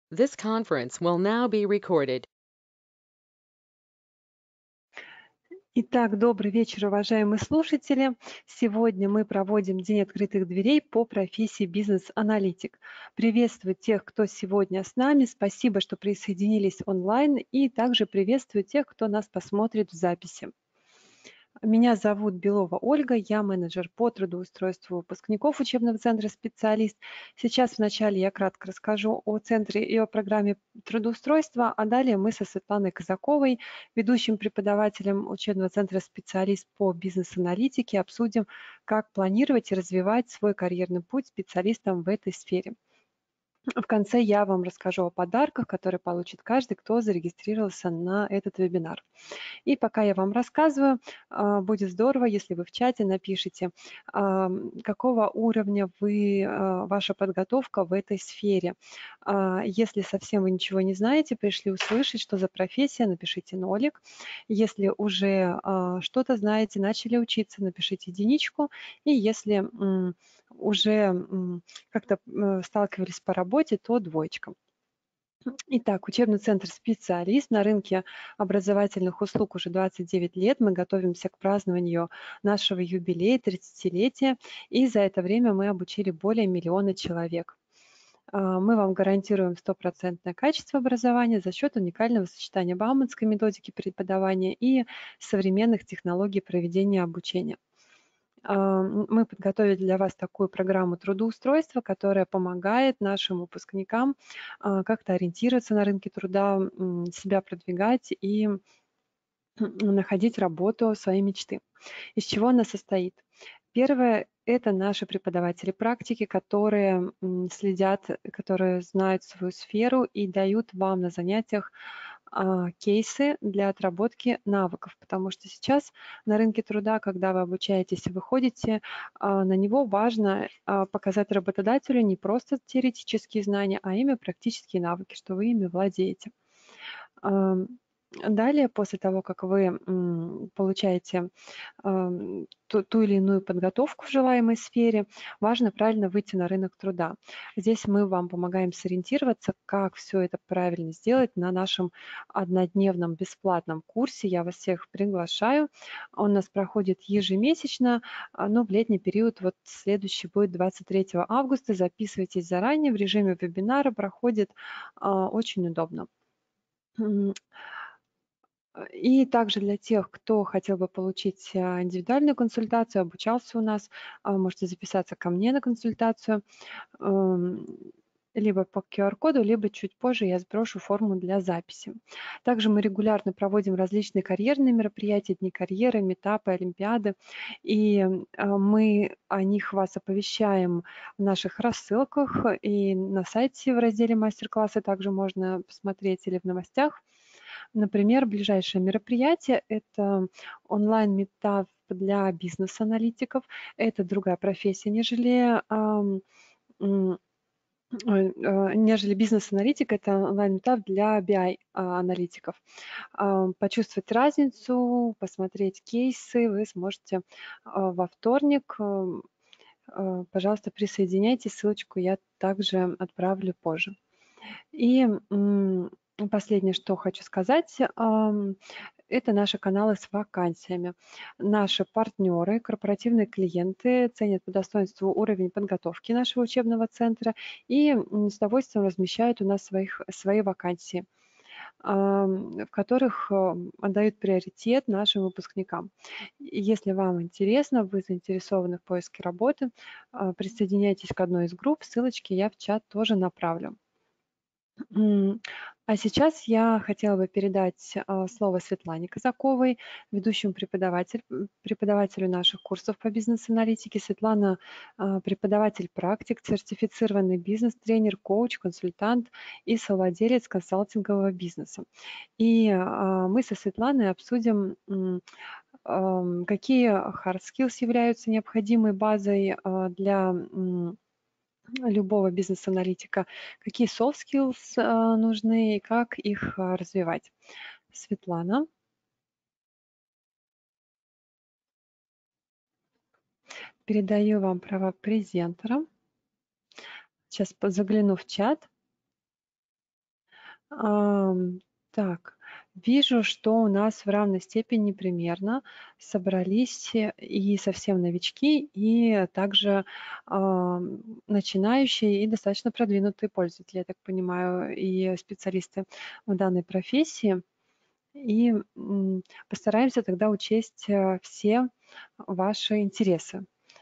This conference will now be recorded. Итак, добрый вечер, уважаемые слушатели. Сегодня мы проводим День открытых дверей по профессии бизнес-аналитик. Приветствую тех, кто сегодня с нами. Спасибо, что присоединились онлайн. И также приветствую тех, кто нас посмотрит в записи. Меня зовут Белова Ольга, я менеджер по трудоустройству выпускников учебного центра «Специалист». Сейчас вначале я кратко расскажу о центре и о программе трудоустройства, а далее мы со Светланой Казаковой, ведущим преподавателем учебного центра «Специалист» по бизнес-аналитике, обсудим, как планировать и развивать свой карьерный путь специалистам в этой сфере. В конце я вам расскажу о подарках, которые получит каждый, кто зарегистрировался на этот вебинар. И пока я вам рассказываю, будет здорово, если вы в чате напишите, какого уровня ваша подготовка в этой сфере. Если совсем вы ничего не знаете, пришли услышать, что за профессия, напишите нолик. Если уже что-то знаете, начали учиться, напишите единичку. И если уже как-то сталкивались по работе, то двоечка. Итак, учебный центр «Специалист» на рынке образовательных услуг уже 29 лет. Мы готовимся к празднованию нашего юбилея, 30-летия, и за это время мы обучили более миллиона человек. Мы вам гарантируем стопроцентное качество образования за счет уникального сочетания бауманской методики преподавания и современных технологий проведения обучения. Мы подготовили для вас такую программу трудоустройства, которая помогает нашим выпускникам как-то ориентироваться на рынке труда, себя продвигать и находить работу своей мечты. Из чего она состоит? Первое – это наши преподаватели практики, которые следят, которые знают свою сферу и дают вам на занятиях кейсы для отработки навыков, потому что сейчас на рынке труда, когда вы обучаетесь и выходите, на него важно показать работодателю не просто теоретические знания, а именно практические навыки, что вы ими владеете. Далее, после того, как вы получаете ту или иную подготовку в желаемой сфере, важно правильно выйти на рынок труда. Здесь мы вам помогаем сориентироваться, как все это правильно сделать на нашем однодневном бесплатном курсе. Я вас всех приглашаю. Он у нас проходит ежемесячно, но в летний период, вот следующий будет 23 августа. Записывайтесь заранее, в режиме вебинара проходит очень удобно. И также для тех, кто хотел бы получить индивидуальную консультацию, обучался у нас, можете записаться ко мне на консультацию, либо по QR-коду, либо чуть позже я сброшу форму для записи. Также мы регулярно проводим различные карьерные мероприятия, дни карьеры, метапы, олимпиады, и мы о них вас оповещаем в наших рассылках и на сайте в разделе мастер-классы также можно посмотреть или в новостях. Например, ближайшее мероприятие – это онлайн-метап для бизнес-аналитиков. Это другая профессия, нежели бизнес-аналитик, это онлайн-метап для BI-аналитиков. Почувствовать разницу, посмотреть кейсы вы сможете во вторник. Пожалуйста, присоединяйтесь, ссылочку я также отправлю позже. И последнее, что хочу сказать, это наши каналы с вакансиями. Наши партнеры, корпоративные клиенты ценят по достоинству уровень подготовки нашего учебного центра и с удовольствием размещают у нас свои вакансии, в которых отдают приоритет нашим выпускникам. Если вам интересно, вы заинтересованы в поиске работы, присоединяйтесь к одной из групп, ссылочки я в чат тоже направлю. А сейчас я хотела бы передать слово Светлане Казаковой, ведущему преподавателю наших курсов по бизнес-аналитике. Светлана преподаватель-практик, сертифицированный бизнес-тренер, коуч, консультант и совладелец консалтингового бизнеса. И мы со Светланой обсудим, какие hard skills являются необходимой базой для любого бизнес-аналитика, какие soft skills нужны и как их развивать. Светлана, передаю вам права презентера. Сейчас загляну в чат. Так, вижу, что у нас в равной степени примерно собрались и совсем новички, и также начинающие и достаточно продвинутые пользователи, я так понимаю, и специалисты в данной профессии. И постараемся тогда учесть все ваши интересы.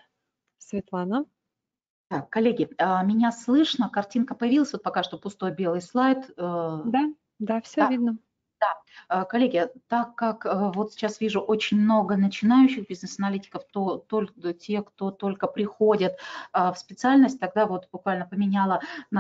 Светлана? Так, коллеги, меня слышно, картинка появилась, вот пока что пустой белый слайд. Да, да, все Да, видно. да, коллеги, так как вот сейчас вижу очень много начинающих бизнес-аналитиков, те, кто только приходят в специальность, тогда вот буквально поменяла на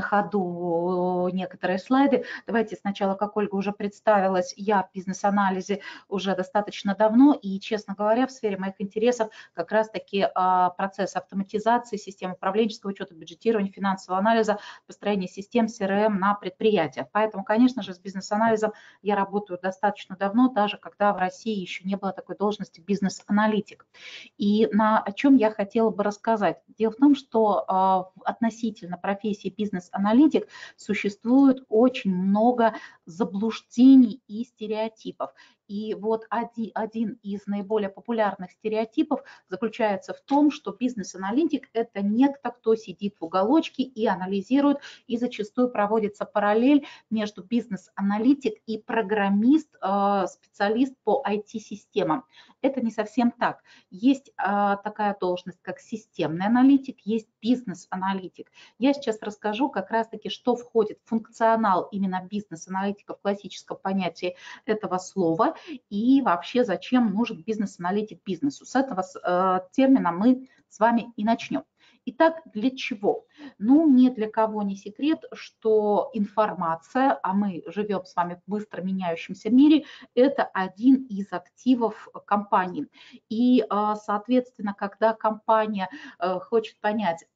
ходу некоторые слайды. Давайте сначала, как Ольга уже представилась, я в бизнес-анализе уже достаточно давно, и, честно говоря, в сфере моих интересов как раз-таки процесс автоматизации, систем управленческого учета, бюджетирования, финансового анализа, построения систем CRM на предприятиях. Поэтому, конечно же, с бизнес-анализом я работаю достаточно давно, даже когда в России еще не было такой должности бизнес-аналитик. И о чем я хотела бы рассказать. Дело в том, что относительно профессии бизнес-аналитик существует очень много заблуждений и стереотипов. И вот один из наиболее популярных стереотипов заключается в том, что бизнес-аналитик – это некто, кто сидит в уголочке и анализирует, и зачастую проводится параллель между бизнес-аналитик и программист, специалист по IT-системам. Это не совсем так. Есть такая должность, как системный аналитик, есть бизнес-аналитик. Я сейчас расскажу как раз-таки, что входит в функционал именно бизнес-аналитика в классическом понятии этого слова и вообще зачем нужен бизнес-аналитик бизнесу. С этого термина мы с вами и начнем. Итак, для чего? Ну, ни для кого не секрет, что информация, а мы живем с вами в быстро меняющемся мире, это один из активов компании. И, соответственно, когда компания хочет понять,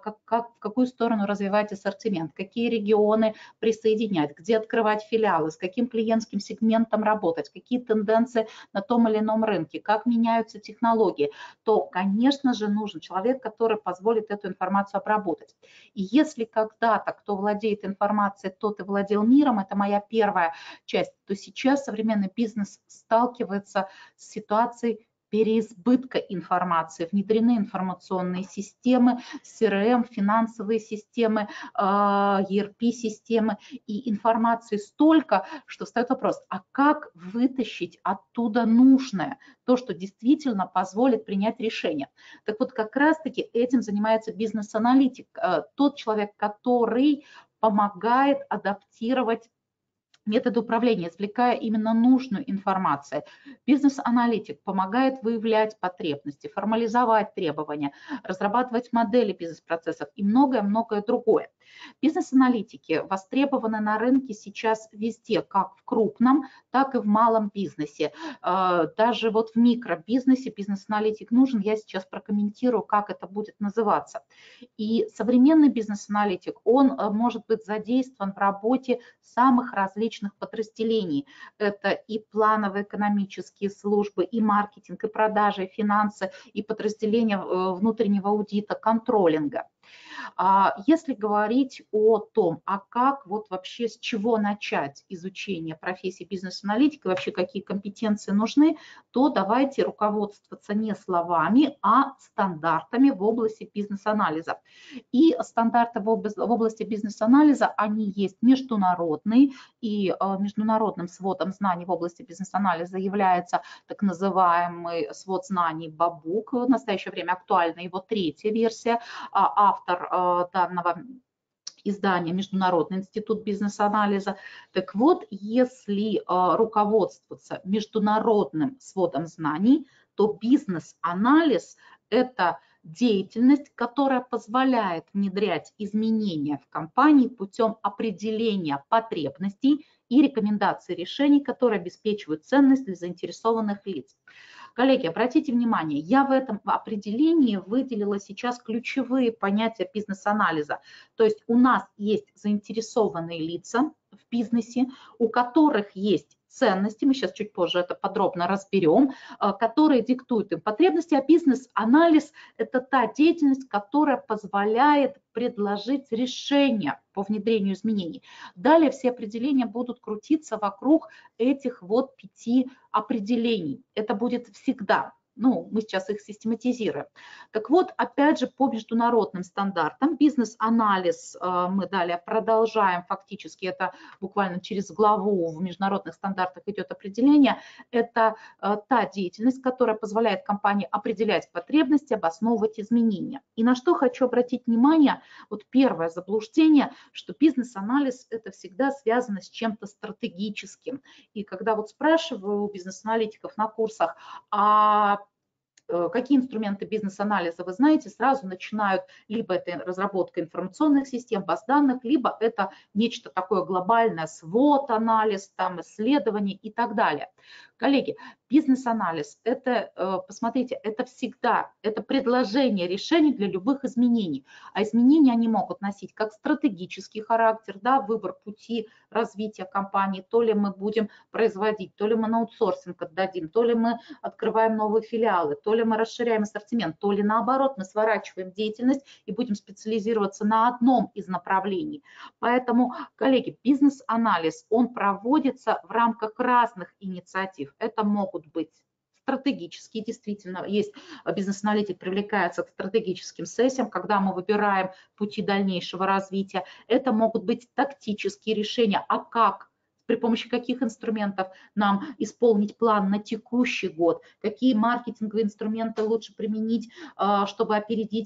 в какую сторону развивать ассортимент, какие регионы присоединять, где открывать филиалы, с каким клиентским сегментом работать, какие тенденции на том или ином рынке, как меняются технологии, то, конечно же, нужен человек, который позволит эту информацию обработать. И если когда-то кто владеет информацией, тот и владел миром, это моя первая часть, то сейчас современный бизнес сталкивается с ситуацией переизбытка информации, внедрены информационные системы, CRM, финансовые системы, ERP-системы, и информации столько, что встает вопрос, а как вытащить оттуда нужное, то, что действительно позволит принять решение. Так вот, как раз-таки этим занимается бизнес-аналитик, тот человек, который помогает адаптировать методы управления, извлекая именно нужную информацию. Бизнес-аналитик помогает выявлять потребности, формализовать требования, разрабатывать модели бизнес-процессов и многое-многое другое. Бизнес-аналитики востребованы на рынке сейчас везде, как в крупном, так и в малом бизнесе. Даже вот в микробизнесе бизнес-аналитик нужен. Я сейчас прокомментирую, как это будет называться. И современный бизнес-аналитик, он может быть задействован в работе самых различных подразделений. Это и плановые экономические службы, и маркетинг, и продажи, и финансы, и подразделения внутреннего аудита, контролинга. Если говорить о том, а как вот вообще с чего начать изучение профессии бизнес-аналитика, вообще какие компетенции нужны, то давайте руководствоваться не словами, а стандартами в области бизнес-анализа. И стандарты в области бизнес-анализа, они есть международные, и международным сводом знаний в области бизнес-анализа является так называемый свод знаний БАБУК, в настоящее время актуальна его третья версия, автор данного издания Международный институт бизнес-анализа. Так вот, если руководствоваться международным сводом знаний, то бизнес-анализ – это деятельность, которая позволяет внедрять изменения в компании путем определения потребностей и рекомендаций решений, которые обеспечивают ценность для заинтересованных лиц. Коллеги, обратите внимание, я в этом определении выделила сейчас ключевые понятия бизнес-анализа. То есть у нас есть заинтересованные лица в бизнесе, у которых есть ценности, мы сейчас чуть позже это подробно разберем, которые диктуют им потребности, а бизнес-анализ – это та деятельность, которая позволяет предложить решение по внедрению изменений. Далее все определения будут крутиться вокруг этих вот 5 определений. Это будет всегда. Ну, мы сейчас их систематизируем. Так вот, опять же, по международным стандартам бизнес-анализ мы далее продолжаем, фактически это буквально через главу в международных стандартах идет определение. Это та деятельность, которая позволяет компании определять потребности, обосновывать изменения. И на что хочу обратить внимание, вот первое заблуждение, что бизнес-анализ это всегда связано с чем-то стратегическим. И когда вот спрашиваю у бизнес-аналитиков на курсах, какие инструменты бизнес-анализа вы знаете, сразу начинают либо это разработка информационных систем, баз данных, либо это нечто такое глобальное, свод-анализ, там, исследования и так далее. Коллеги, бизнес-анализ, это, посмотрите, это всегда, это предложение решений для любых изменений. А изменения они могут носить как стратегический характер, да, выбор пути развития компании, то ли мы будем производить, то ли мы на аутсорсинг отдадим, то ли мы открываем новые филиалы, то ли мы расширяем ассортимент, то ли наоборот мы сворачиваем деятельность и будем специализироваться на одном из направлений. Поэтому, коллеги, бизнес-анализ, он проводится в рамках разных инициатив. Это могут быть стратегические, действительно, есть бизнес-аналитик привлекается к стратегическим сессиям, когда мы выбираем пути дальнейшего развития. Это могут быть тактические решения, а как, при помощи каких инструментов нам исполнить план на текущий год, какие маркетинговые инструменты лучше применить, чтобы опередить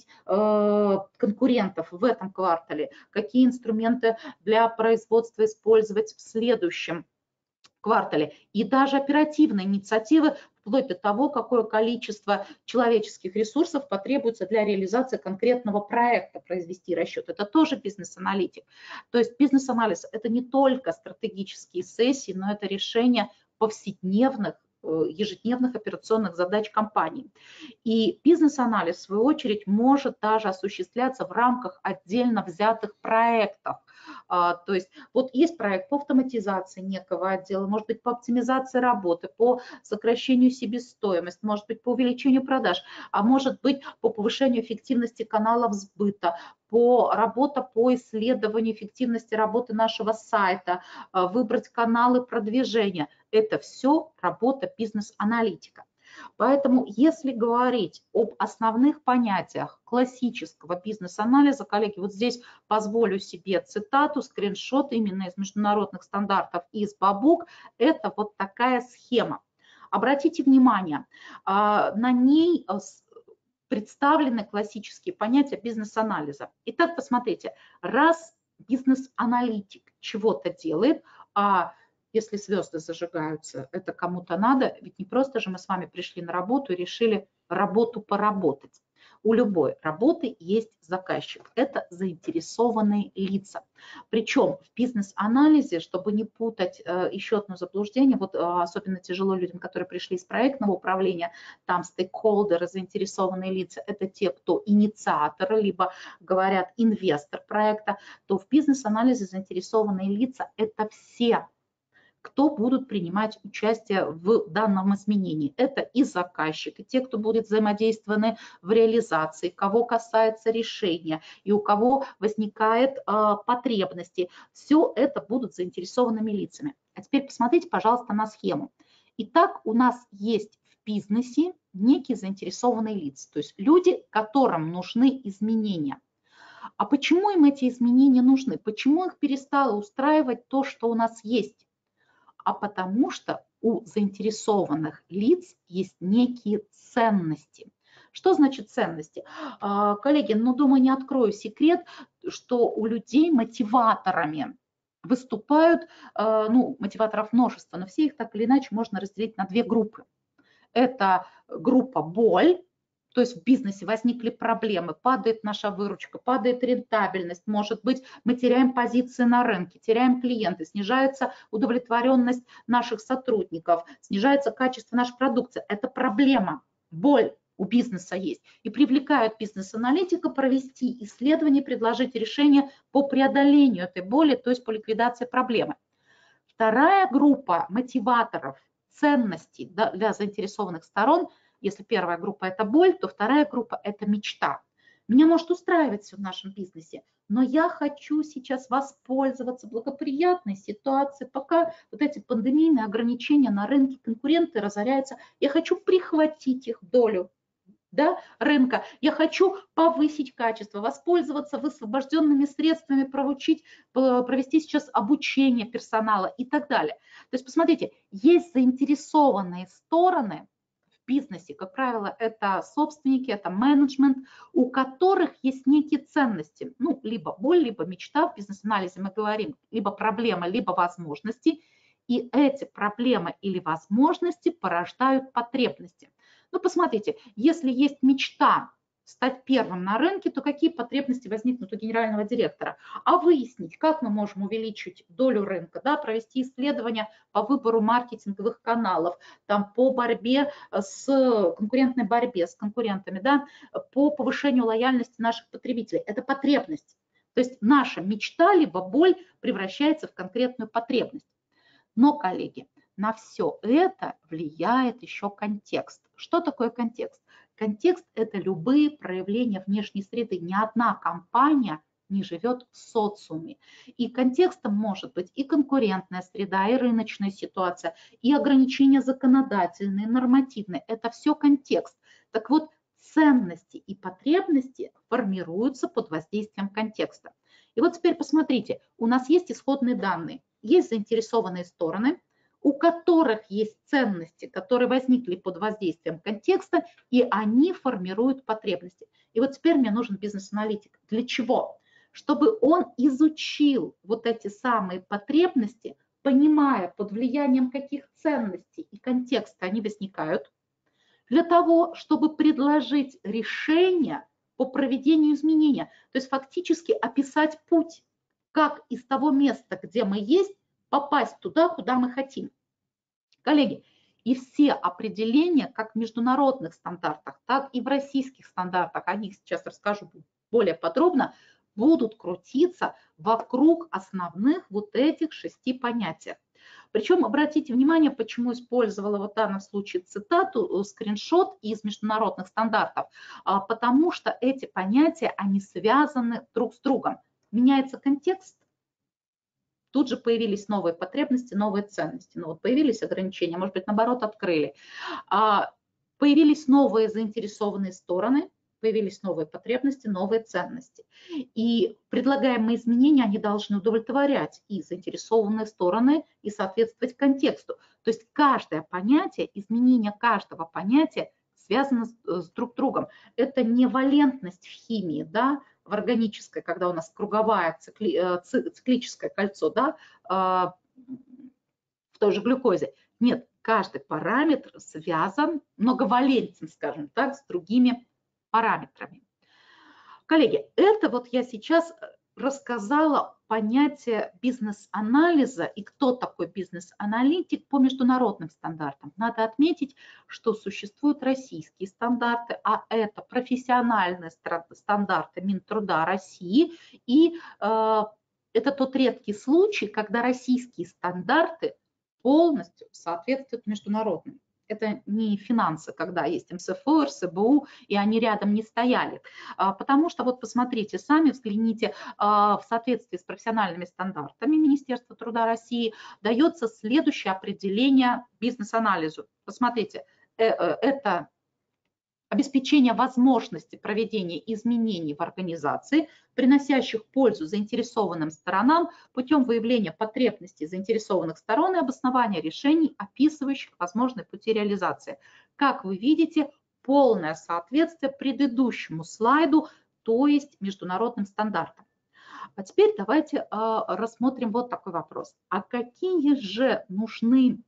конкурентов в этом квартале, какие инструменты для производства использовать в следующем квартале, и даже оперативные инициативы, вплоть до того, какое количество человеческих ресурсов потребуется для реализации конкретного проекта, произвести расчет. Это тоже бизнес-аналитик. То есть бизнес-анализ – это не только стратегические сессии, но это решение повседневных, ежедневных операционных задач компании. И бизнес-анализ, в свою очередь, может даже осуществляться в рамках отдельно взятых проектов. То есть вот есть проект по автоматизации некого отдела, может быть, по оптимизации работы, по сокращению себестоимости, может быть, по увеличению продаж, а может быть, по повышению эффективности каналов сбыта, работа по исследованию эффективности работы нашего сайта, выбрать каналы продвижения. Это все работа бизнес-аналитика. Поэтому, если говорить об основных понятиях классического бизнес-анализа, коллеги, вот здесь позволю себе цитату, скриншот именно из международных стандартов из Бабук. Это вот такая схема. Обратите внимание, на ней представлены классические понятия бизнес-анализа. Итак, посмотрите, раз бизнес-аналитик чего-то делает, если звезды зажигаются, это кому-то надо, ведь не просто же мы с вами пришли на работу и решили работу поработать. У любой работы есть заказчик, это заинтересованные лица. Причем в бизнес-анализе, чтобы не путать еще одно заблуждение, вот особенно тяжело людям, которые пришли из проектного управления, там стейкхолдеры, заинтересованные лица, это те, кто инициаторы, либо говорят инвестор проекта, то в бизнес-анализе заинтересованные лица это все, кто будут принимать участие в данном изменении. Это и заказчик, и те, кто будет взаимодействованы в реализации, кого касается решения и у кого возникает потребности. Все это будут заинтересованными лицами. А теперь посмотрите, пожалуйста, на схему. Итак, у нас есть в бизнесе некие заинтересованные лица, то есть люди, которым нужны изменения. А почему им эти изменения нужны? Почему их перестало устраивать то, что у нас есть? А потому что у заинтересованных лиц есть некие ценности. Что значит ценности? Коллеги, ну, думаю, не открою секрет, что у людей мотиваторами выступают, ну, мотиваторов множество, но все их так или иначе можно разделить на две группы. Это группа боль, то есть в бизнесе возникли проблемы, падает наша выручка, падает рентабельность, может быть, мы теряем позиции на рынке, теряем клиенты, снижается удовлетворенность наших сотрудников, снижается качество нашей продукции. Это проблема, боль у бизнеса есть. И привлекают бизнес-аналитика провести исследование, предложить решение по преодолению этой боли, то есть по ликвидации проблемы. Вторая группа мотиваторов, ценностей для заинтересованных сторон, если первая группа – это боль, то вторая группа – это мечта. Меня может устраивать все в нашем бизнесе, но я хочу сейчас воспользоваться благоприятной ситуацией, пока вот эти пандемийные ограничения на рынке, конкуренты разоряются, я хочу прихватить их долю, да, рынка, я хочу повысить качество, воспользоваться высвобожденными средствами, провести сейчас обучение персонала и так далее. То есть, посмотрите, есть заинтересованные стороны в бизнесе, как правило, это собственники, это менеджмент, у которых есть некие ценности, ну, либо боль, либо мечта, в бизнес-анализе мы говорим, либо проблема, либо возможности, и эти проблемы или возможности порождают потребности. Ну, посмотрите, если есть мечта стать первым на рынке, то какие потребности возникнут у генерального директора? А выяснить, как мы можем увеличить долю рынка, да, провести исследования по выбору маркетинговых каналов, там, по борьбе с конкурентной борьбе с конкурентами, да, по повышению лояльности наших потребителей. Это потребность. То есть наша мечта либо боль превращается в конкретную потребность. Но, коллеги, на все это влияет еще контекст. Что такое контекст? Контекст – это любые проявления внешней среды. Ни одна компания не живет в социуме. И контекстом может быть и конкурентная среда, и рыночная ситуация, и ограничения законодательные, нормативные. Это все контекст. Так вот, ценности и потребности формируются под воздействием контекста. И вот теперь посмотрите, у нас есть исходные данные, есть заинтересованные стороны, у которых есть ценности, которые возникли под воздействием контекста, и они формируют потребности. И вот теперь мне нужен бизнес-аналитик. Для чего? Чтобы он изучил вот эти самые потребности, понимая, под влиянием каких ценностей и контекста они возникают, для того, чтобы предложить решение по проведению изменения. То есть фактически описать путь, как из того места, где мы есть, попасть туда, куда мы хотим. Коллеги, и все определения, как в международных стандартах, так и в российских стандартах, о них сейчас расскажу более подробно, будут крутиться вокруг основных вот этих 6 понятий. Причем обратите внимание, почему использовала вот в данном случае цитату, скриншот из международных стандартов, потому что эти понятия, они связаны друг с другом. Меняется контекст, тут же появились новые потребности, новые ценности. Ну вот появились ограничения, может быть, наоборот, открыли. Появились новые заинтересованные стороны, появились новые потребности, новые ценности. И предлагаемые изменения, они должны удовлетворять и заинтересованные стороны, и соответствовать контексту. То есть каждое понятие, изменение каждого понятия связано с друг другом. Это не валентность в химии, да, в органической, когда у нас круговое циклическое кольцо, да, в той же глюкозе. Нет, каждый параметр связан, многовалентен, скажем так, с другими параметрами. Коллеги, это вот я сейчас рассказала понятие бизнес-анализа и кто такой бизнес-аналитик по международным стандартам. Надо отметить, что существуют российские стандарты, а это профессиональные стандарты Минтруда России, и это тот редкий случай, когда российские стандарты полностью соответствуют международным. Это не финансы, когда есть МСФО, РСБУ, и они рядом не стояли. Потому что, вот посмотрите, сами взгляните, в соответствии с профессиональными стандартами Министерства труда России дается следующее определение бизнес-анализу. Посмотрите, это обеспечение возможности проведения изменений в организации, приносящих пользу заинтересованным сторонам путем выявления потребностей заинтересованных сторон и обоснования решений, описывающих возможные пути реализации. Как вы видите, полное соответствие предыдущему слайду, то есть международным стандартам. А теперь давайте рассмотрим вот такой вопрос. А какие же нужны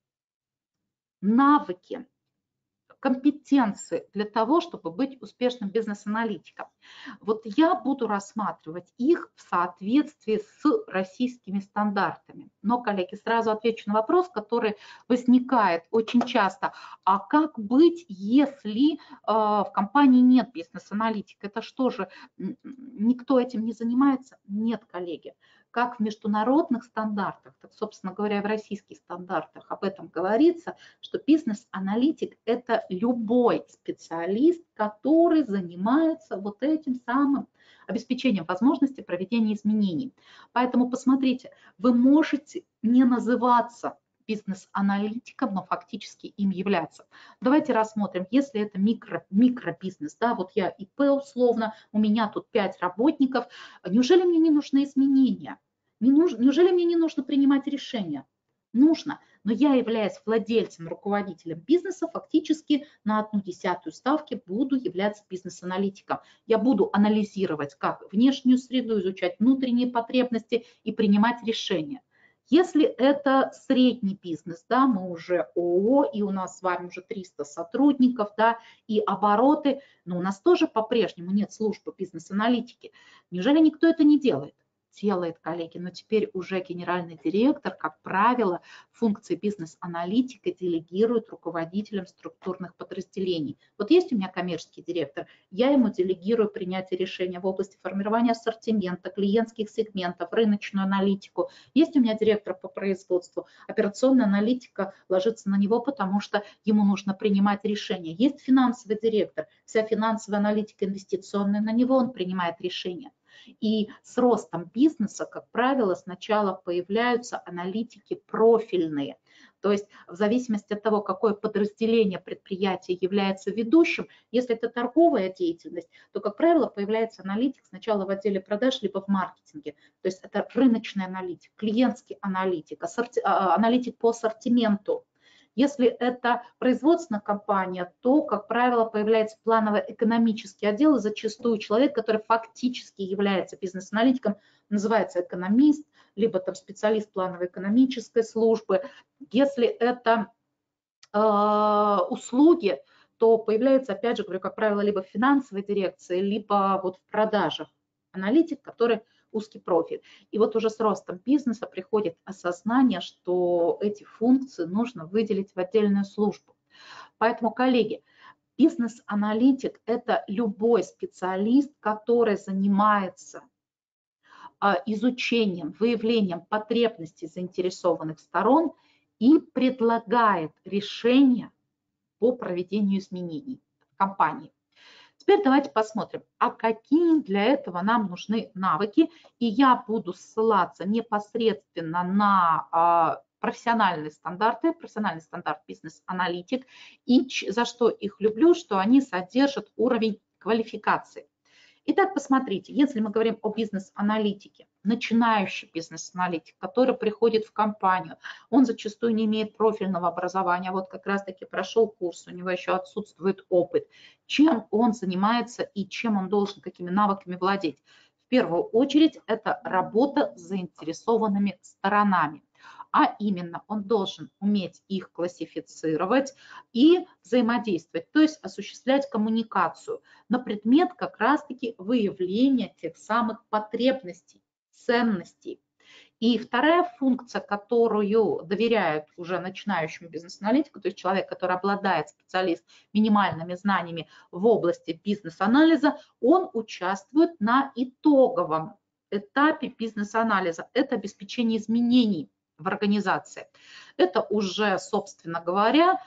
навыки, компетенции для того, чтобы быть успешным бизнес-аналитиком? Вот я буду рассматривать их в соответствии с российскими стандартами. Но, коллеги, сразу отвечу на вопрос, который возникает очень часто. А как быть, если в компании нет бизнес-аналитика? Это что же, никто этим не занимается? Нет, коллеги. как в международных стандартах, так, собственно говоря, в российских стандартах об этом говорится, что бизнес-аналитик – это любой специалист, который занимается вот этим самым обеспечением возможности проведения изменений. Поэтому посмотрите, вы можете не называться бизнес-аналитиком, но фактически им являться. Давайте рассмотрим, если это микробизнес, да, вот я ИП условно, у меня тут 5 работников, неужели мне не нужны изменения? Неужели мне не нужно принимать решения? Нужно, но я, являясь владельцем, руководителем бизнеса, фактически на 1/10 ставки буду являться бизнес-аналитиком. Я буду анализировать как внешнюю среду, изучать внутренние потребности и принимать решения. Если это средний бизнес, да, мы уже ООО, и у нас с вами уже 300 сотрудников, да, и обороты, но у нас тоже по-прежнему нет службы бизнес-аналитики. Неужели никто это не делает? Делает, коллеги, но теперь уже генеральный директор, как правило, функции бизнес-аналитика делегирует руководителям структурных подразделений. Вот есть у меня коммерческий директор, я ему делегирую принятие решения в области формирования ассортимента, клиентских сегментов, рыночную аналитику. Есть у меня директор по производству, операционная аналитика ложится на него, потому что ему нужно принимать решения. Есть финансовый директор, вся финансовая аналитика инвестиционная, на него он принимает решения. И с ростом бизнеса, как правило, сначала появляются аналитики профильные. То есть в зависимости от того, какое подразделение предприятия является ведущим, если это торговая деятельность, то, как правило, появляется аналитик сначала в отделе продаж, либо в маркетинге. То есть это рыночный аналитик, клиентский аналитик, аналитик по ассортименту. Если это производственная компания, то, как правило, появляется планово-экономический отдел, и зачастую человек, который фактически является бизнес-аналитиком, называется экономист, либо там специалист планово-экономической службы. Если это услуги, то появляется, опять же, говорю, как правило, либо в финансовой дирекции, либо вот в продажах аналитик, который узкий профиль. И вот уже с ростом бизнеса приходит осознание, что эти функции нужно выделить в отдельную службу. Поэтому, коллеги, бизнес-аналитик – это любой специалист, который занимается изучением, выявлением потребностей заинтересованных сторон и предлагает решения по проведению изменений в компании. Теперь давайте посмотрим, а какие для этого нам нужны навыки. И я буду ссылаться непосредственно на профессиональный стандарт бизнес-аналитик. И за что их люблю, что они содержат уровень квалификации. Итак, посмотрите, если мы говорим о бизнес-аналитике, начинающий бизнес-аналитик, который приходит в компанию, он зачастую не имеет профильного образования, вот как раз-таки прошел курс, у него еще отсутствует опыт. Чем он занимается и чем он должен, какими навыками владеть? В первую очередь это работа с заинтересованными сторонами. А именно он должен уметь их классифицировать и взаимодействовать, то есть осуществлять коммуникацию на предмет как раз-таки выявления тех самых потребностей, ценностей. И вторая функция, которую доверяют уже начинающему бизнес-аналитику, то есть человек, который обладает специалист минимальными знаниями в области бизнес-анализа, он участвует на итоговом этапе бизнес-анализа. Это обеспечение изменений в организации. Это уже, собственно говоря,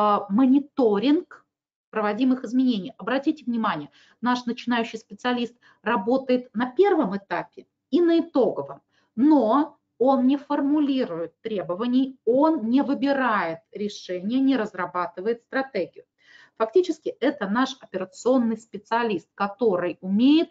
мониторинг проводимых изменений. Обратите внимание, наш начинающий специалист работает на первом этапе и на итоговом, но он не формулирует требований, он не выбирает решения, не разрабатывает стратегию. Фактически это наш операционный специалист, который умеет,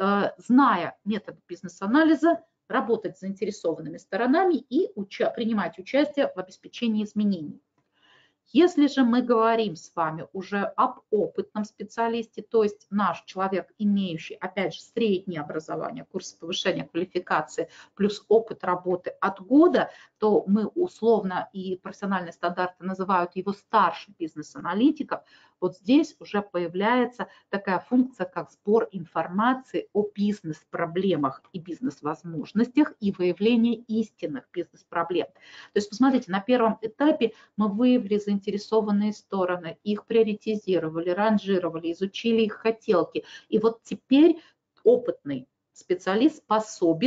зная метод бизнес-анализа, работать с заинтересованными сторонами и принимать участие в обеспечении изменений. Если же мы говорим с вами уже об опытном специалисте, то есть наш человек, имеющий, опять же, среднее образование, курсы повышения квалификации плюс опыт работы от года, то мы условно и профессиональные стандарты называют его старшим бизнес-аналитиком. Вот здесь уже появляется такая функция, как сбор информации о бизнес-проблемах и бизнес-возможностях и выявление истинных бизнес-проблем. То есть, посмотрите, на первом этапе мы выявили заинтересованные стороны, их приоритизировали, ранжировали, изучили их хотелки. И вот теперь опытный специалист способен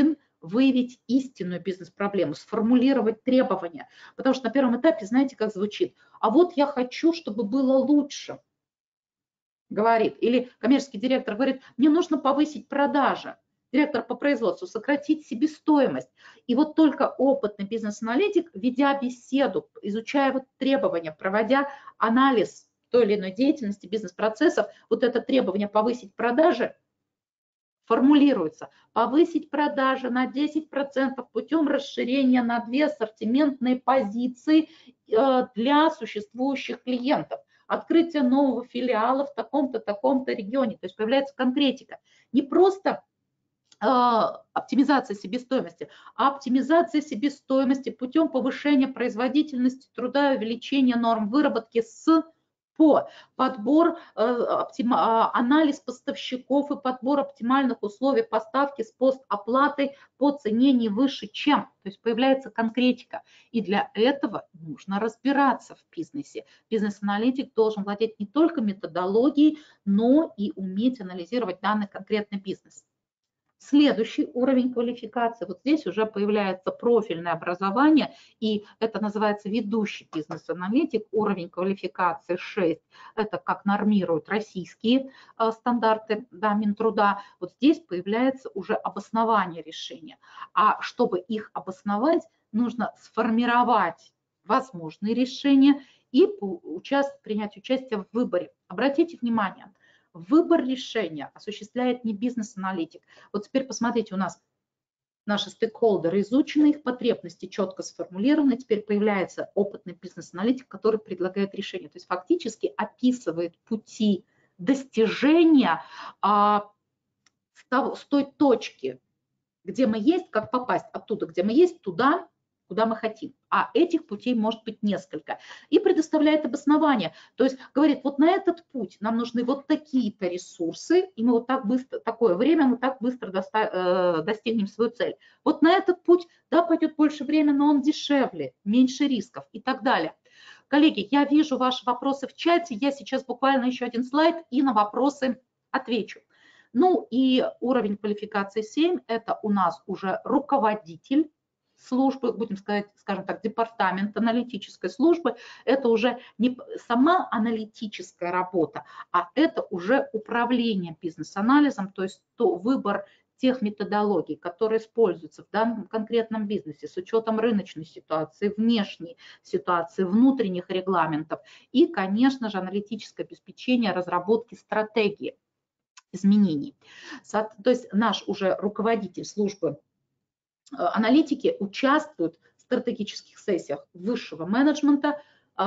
выявить истинную бизнес-проблему, сформулировать требования. Потому что на первом этапе, знаете, как звучит? А вот я хочу, чтобы было лучше, говорит. Или коммерческий директор говорит, мне нужно повысить продажи. Директор по производству, сократить себестоимость. И вот только опытный бизнес-аналитик, ведя беседу, изучая вот требования, проводя анализ той или иной деятельности, бизнес-процессов, вот это требование повысить продажи формулируется. Повысить продажи на 10% путем расширения на 2 ассортиментные позиции для существующих клиентов. Открытие нового филиала в таком-то, таком-то регионе. То есть появляется конкретика. Не просто оптимизация себестоимости, а оптимизация себестоимости путем повышения производительности труда и увеличения норм выработки по подбор, анализ поставщиков и подбор оптимальных условий поставки с постоплатой по цене не выше чем. То есть появляется конкретика. И для этого нужно разбираться в бизнесе. Бизнес-аналитик должен владеть не только методологией, но и уметь анализировать данный конкретный бизнес. Следующий уровень квалификации, вот здесь уже появляется профильное образование, и это называется ведущий бизнес-аналитик, уровень квалификации 6, это как нормируют российские стандарты, да, Минтруда. Вот здесь появляется уже обоснование решения. А чтобы их обосновать, нужно сформировать возможные решения и принять участие в выборе. Обратите внимание, выбор решения осуществляет не бизнес-аналитик. Вот теперь посмотрите, у нас наши стейкхолдеры изучены, их потребности четко сформулированы, теперь появляется опытный бизнес-аналитик, который предлагает решение. То есть фактически описывает пути достижения с той точки, где мы есть, как попасть оттуда, где мы есть, туда, куда мы хотим. А этих путей может быть несколько. И предоставляет обоснование. То есть говорит, вот на этот путь нам нужны вот такие-то ресурсы, и мы вот так быстро, такое время мы так быстро достигнем свою цель. Вот на этот путь, да, пойдет больше времени, но он дешевле, меньше рисков и так далее. Коллеги, я вижу ваши вопросы в чате. Я сейчас буквально еще один слайд и на вопросы отвечу. Ну и уровень квалификации 7 – это у нас уже руководитель службы, будем сказать, скажем так, департамент аналитической службы. Это уже не сама аналитическая работа, а это уже управление бизнес-анализом, то есть выбор тех методологий, которые используются в данном конкретном бизнесе с учетом рыночной ситуации, внешней ситуации, внутренних регламентов и, конечно же, аналитическое обеспечение разработки стратегии изменений. То есть наш уже руководитель службы аналитики участвуют в стратегических сессиях высшего менеджмента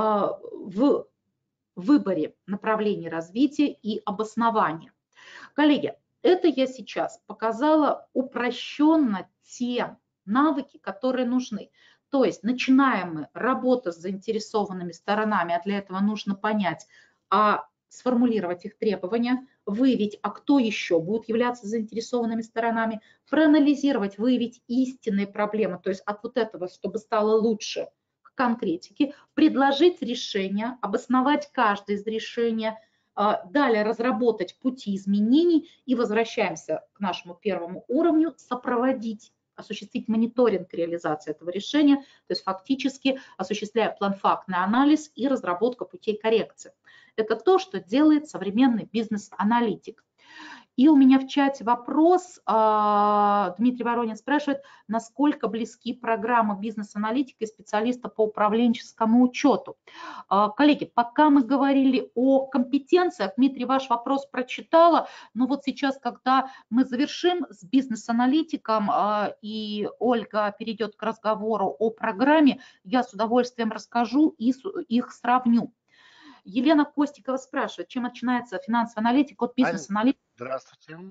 в выборе направлений развития и обоснования. Коллеги, это я сейчас показала упрощенно те навыки, которые нужны. То есть начинаем мы работу с заинтересованными сторонами, а для этого нужно понять, сформулировать их требования, выявить, а кто еще будет являться заинтересованными сторонами, проанализировать, выявить истинные проблемы, то есть от вот этого, чтобы стало лучше, к конкретике, предложить решение, обосновать каждое из решений, далее разработать пути изменений и возвращаемся к нашему первому уровню, сопроводить, осуществить мониторинг реализации этого решения, то есть фактически осуществляя план-фактный анализ и разработка путей коррекции. Это то, что делает современный бизнес-аналитик. И у меня в чате вопрос, Дмитрий Воронин спрашивает, насколько близки программы бизнес-аналитика и специалиста по управленческому учету. Коллеги, пока мы говорили о компетенциях, Дмитрий, ваш вопрос прочитала, но вот сейчас, когда мы завершим с бизнес-аналитиком и Ольга перейдет к разговору о программе, я с удовольствием расскажу и их сравню. Елена Костикова спрашивает, чем отличается финансовый аналитик от бизнес-аналитика? Здравствуйте.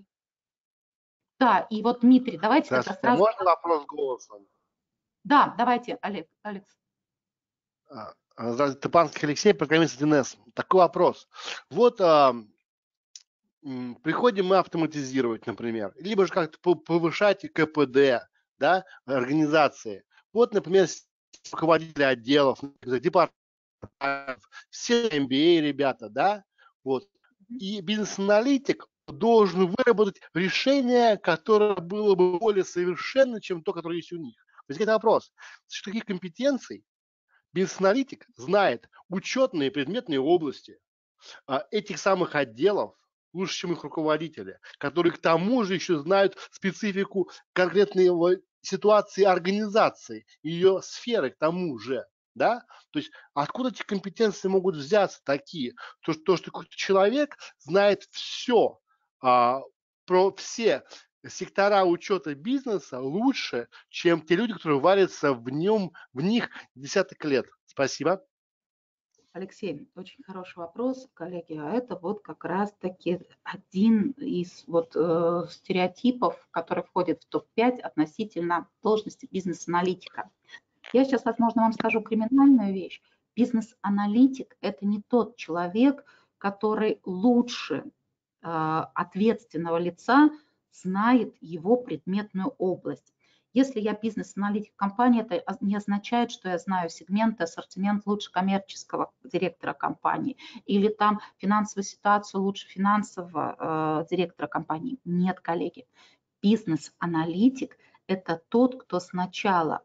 Да, и вот, Дмитрий, давайте тогда сразу... Можно вопрос голосом? Да, давайте, Алекс. Здравствуйте, Топанский Алексей, программист 1С. Такой вопрос. Вот приходим мы автоматизировать, например, либо же как-то повышать КПД, да, организации. Вот, например, руководители отделов, департаментов, все MBA ребята, да, вот. И бизнес-аналитик, должен выработать решение, которое было бы более совершенно, чем то, которое есть у них. Возникает вопрос, что таких компетенций бизнес-аналитик знает учетные предметные области этих самых отделов лучше, чем их руководители, которые к тому же еще знают специфику конкретной ситуации организации, ее сферы к тому же. Да? То есть откуда эти компетенции могут взяться такие? То что какой-то человек знает все про все сектора учета бизнеса лучше, чем те люди, которые варятся в них десяток лет. Спасибо. Алексей, очень хороший вопрос, коллеги. А это вот как раз-таки один из стереотипов, который входит в топ-5 относительно должности бизнес-аналитика. Я сейчас, возможно, вам скажу криминальную вещь. Бизнес-аналитик – это не тот человек, который лучше ответственного лица знает его предметную область. Если я бизнес-аналитик компании, это не означает, что я знаю сегмент, ассортимент лучше коммерческого директора компании или там финансовую ситуацию лучше финансового директора компании. Нет, коллеги. Бизнес-аналитик – это тот, кто сначала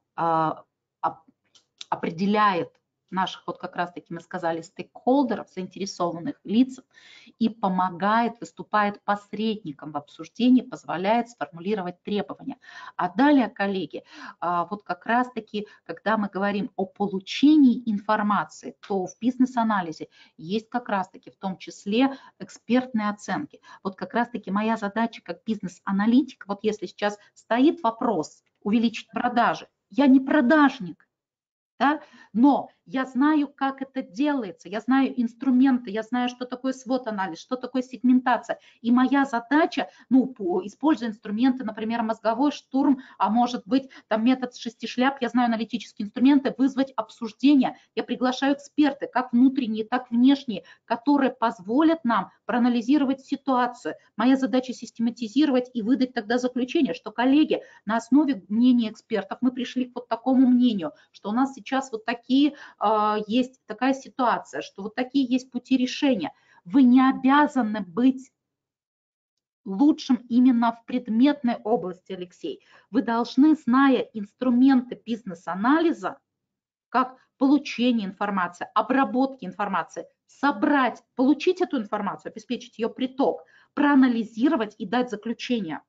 определяет наших, вот как раз-таки мы сказали, стейкхолдеров, заинтересованных лиц, и помогает, выступает посредником в обсуждении, позволяет сформулировать требования. А далее, коллеги, вот как раз-таки, когда мы говорим о получении информации, то в бизнес-анализе есть как раз-таки в том числе экспертные оценки. Вот как раз-таки моя задача как бизнес-аналитик, вот если сейчас стоит вопрос увеличить продажи, я не продажник, да? Но я знаю, как это делается, я знаю инструменты, я знаю, что такое SWOT-анализ, что такое сегментация. И моя задача, используя инструменты, например, мозговой штурм, а может быть там метод 6 шляп, я знаю аналитические инструменты, вызвать обсуждение. Я приглашаю эксперты, как внутренние, так и внешние, которые позволят нам проанализировать ситуацию. Моя задача систематизировать и выдать тогда заключение, что, коллеги, на основе мнения экспертов мы пришли к вот такому мнению, что у нас сейчас вот такие есть такая ситуация, что вот такие есть пути решения. Вы не обязаны быть лучшим именно в предметной области, Алексей. Вы должны, зная инструменты бизнес-анализа, как получение информации, обработки информации, собрать, получить эту информацию, обеспечить ее приток, проанализировать и дать заключение.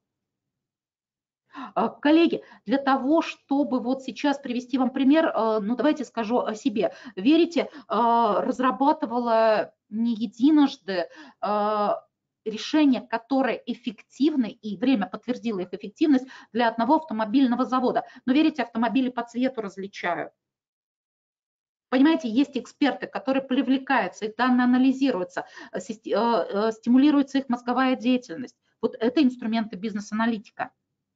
Коллеги, для того, чтобы вот сейчас привести вам пример, давайте скажу о себе. Верите, разрабатывала не единожды решения, которые эффективны, и время подтвердило их эффективность для одного автомобильного завода. Но верите, автомобили по цвету различают. Понимаете, есть эксперты, которые привлекаются, их данные анализируются, стимулируется их мозговая деятельность. Вот это инструменты бизнес-аналитика.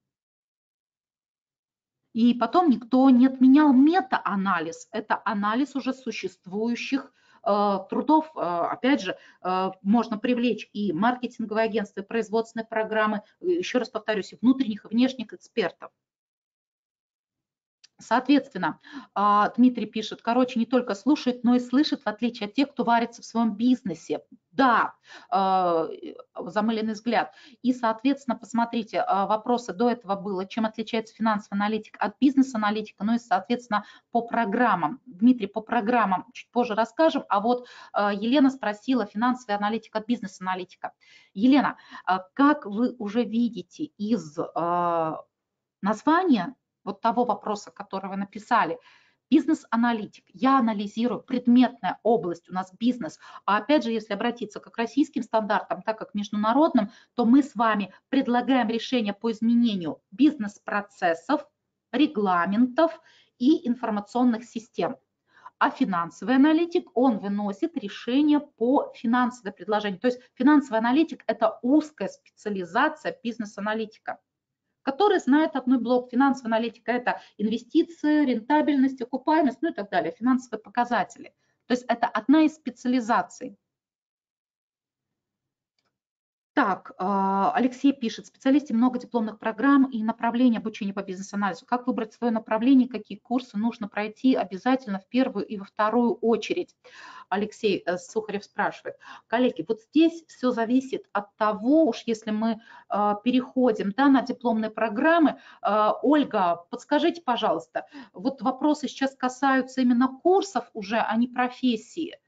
И потом никто не отменял мета-анализ. Это анализ уже существующих трудов. Опять же, можно привлечь и маркетинговые агентства, и производственные программы, еще раз повторюсь, и внутренних, и внешних экспертов. Соответственно, Дмитрий пишет, короче, не только слушает, но и слышит, в отличие от тех, кто варится в своем бизнесе. Да, замыленный взгляд. И, соответственно, посмотрите, вопросы до этого было, чем отличается финансовый аналитик от бизнес-аналитика, ну и, соответственно, по программам. Дмитрий, по программам чуть позже расскажем, а вот Елена спросила, финансовый аналитик от бизнес-аналитика. Елена, как вы уже видите из названия, вот того вопроса, который вы написали, бизнес-аналитик, я анализирую предметная область, у нас бизнес, а опять же, если обратиться как к российским стандартам, так как к международным, то мы с вами предлагаем решения по изменению бизнес-процессов, регламентов и информационных систем. А финансовый аналитик, он выносит решения по финансовому предложению. То есть финансовый аналитик – это узкая специализация бизнес-аналитика, который знает одной блок. Финансовая аналитика – это инвестиции, рентабельность, окупаемость, ну и так далее, финансовые показатели. То есть это одна из специализаций. Так, Алексей пишет, в специалисте много дипломных программ и направлений обучения по бизнес-анализу. Как выбрать свое направление, какие курсы нужно пройти обязательно в первую и во вторую очередь? Алексей Сухарев спрашивает. Коллеги, вот здесь все зависит от того, уж если мы переходим, да, на дипломные программы. Ольга, подскажите, пожалуйста, вот вопросы сейчас касаются именно курсов уже, а не профессии.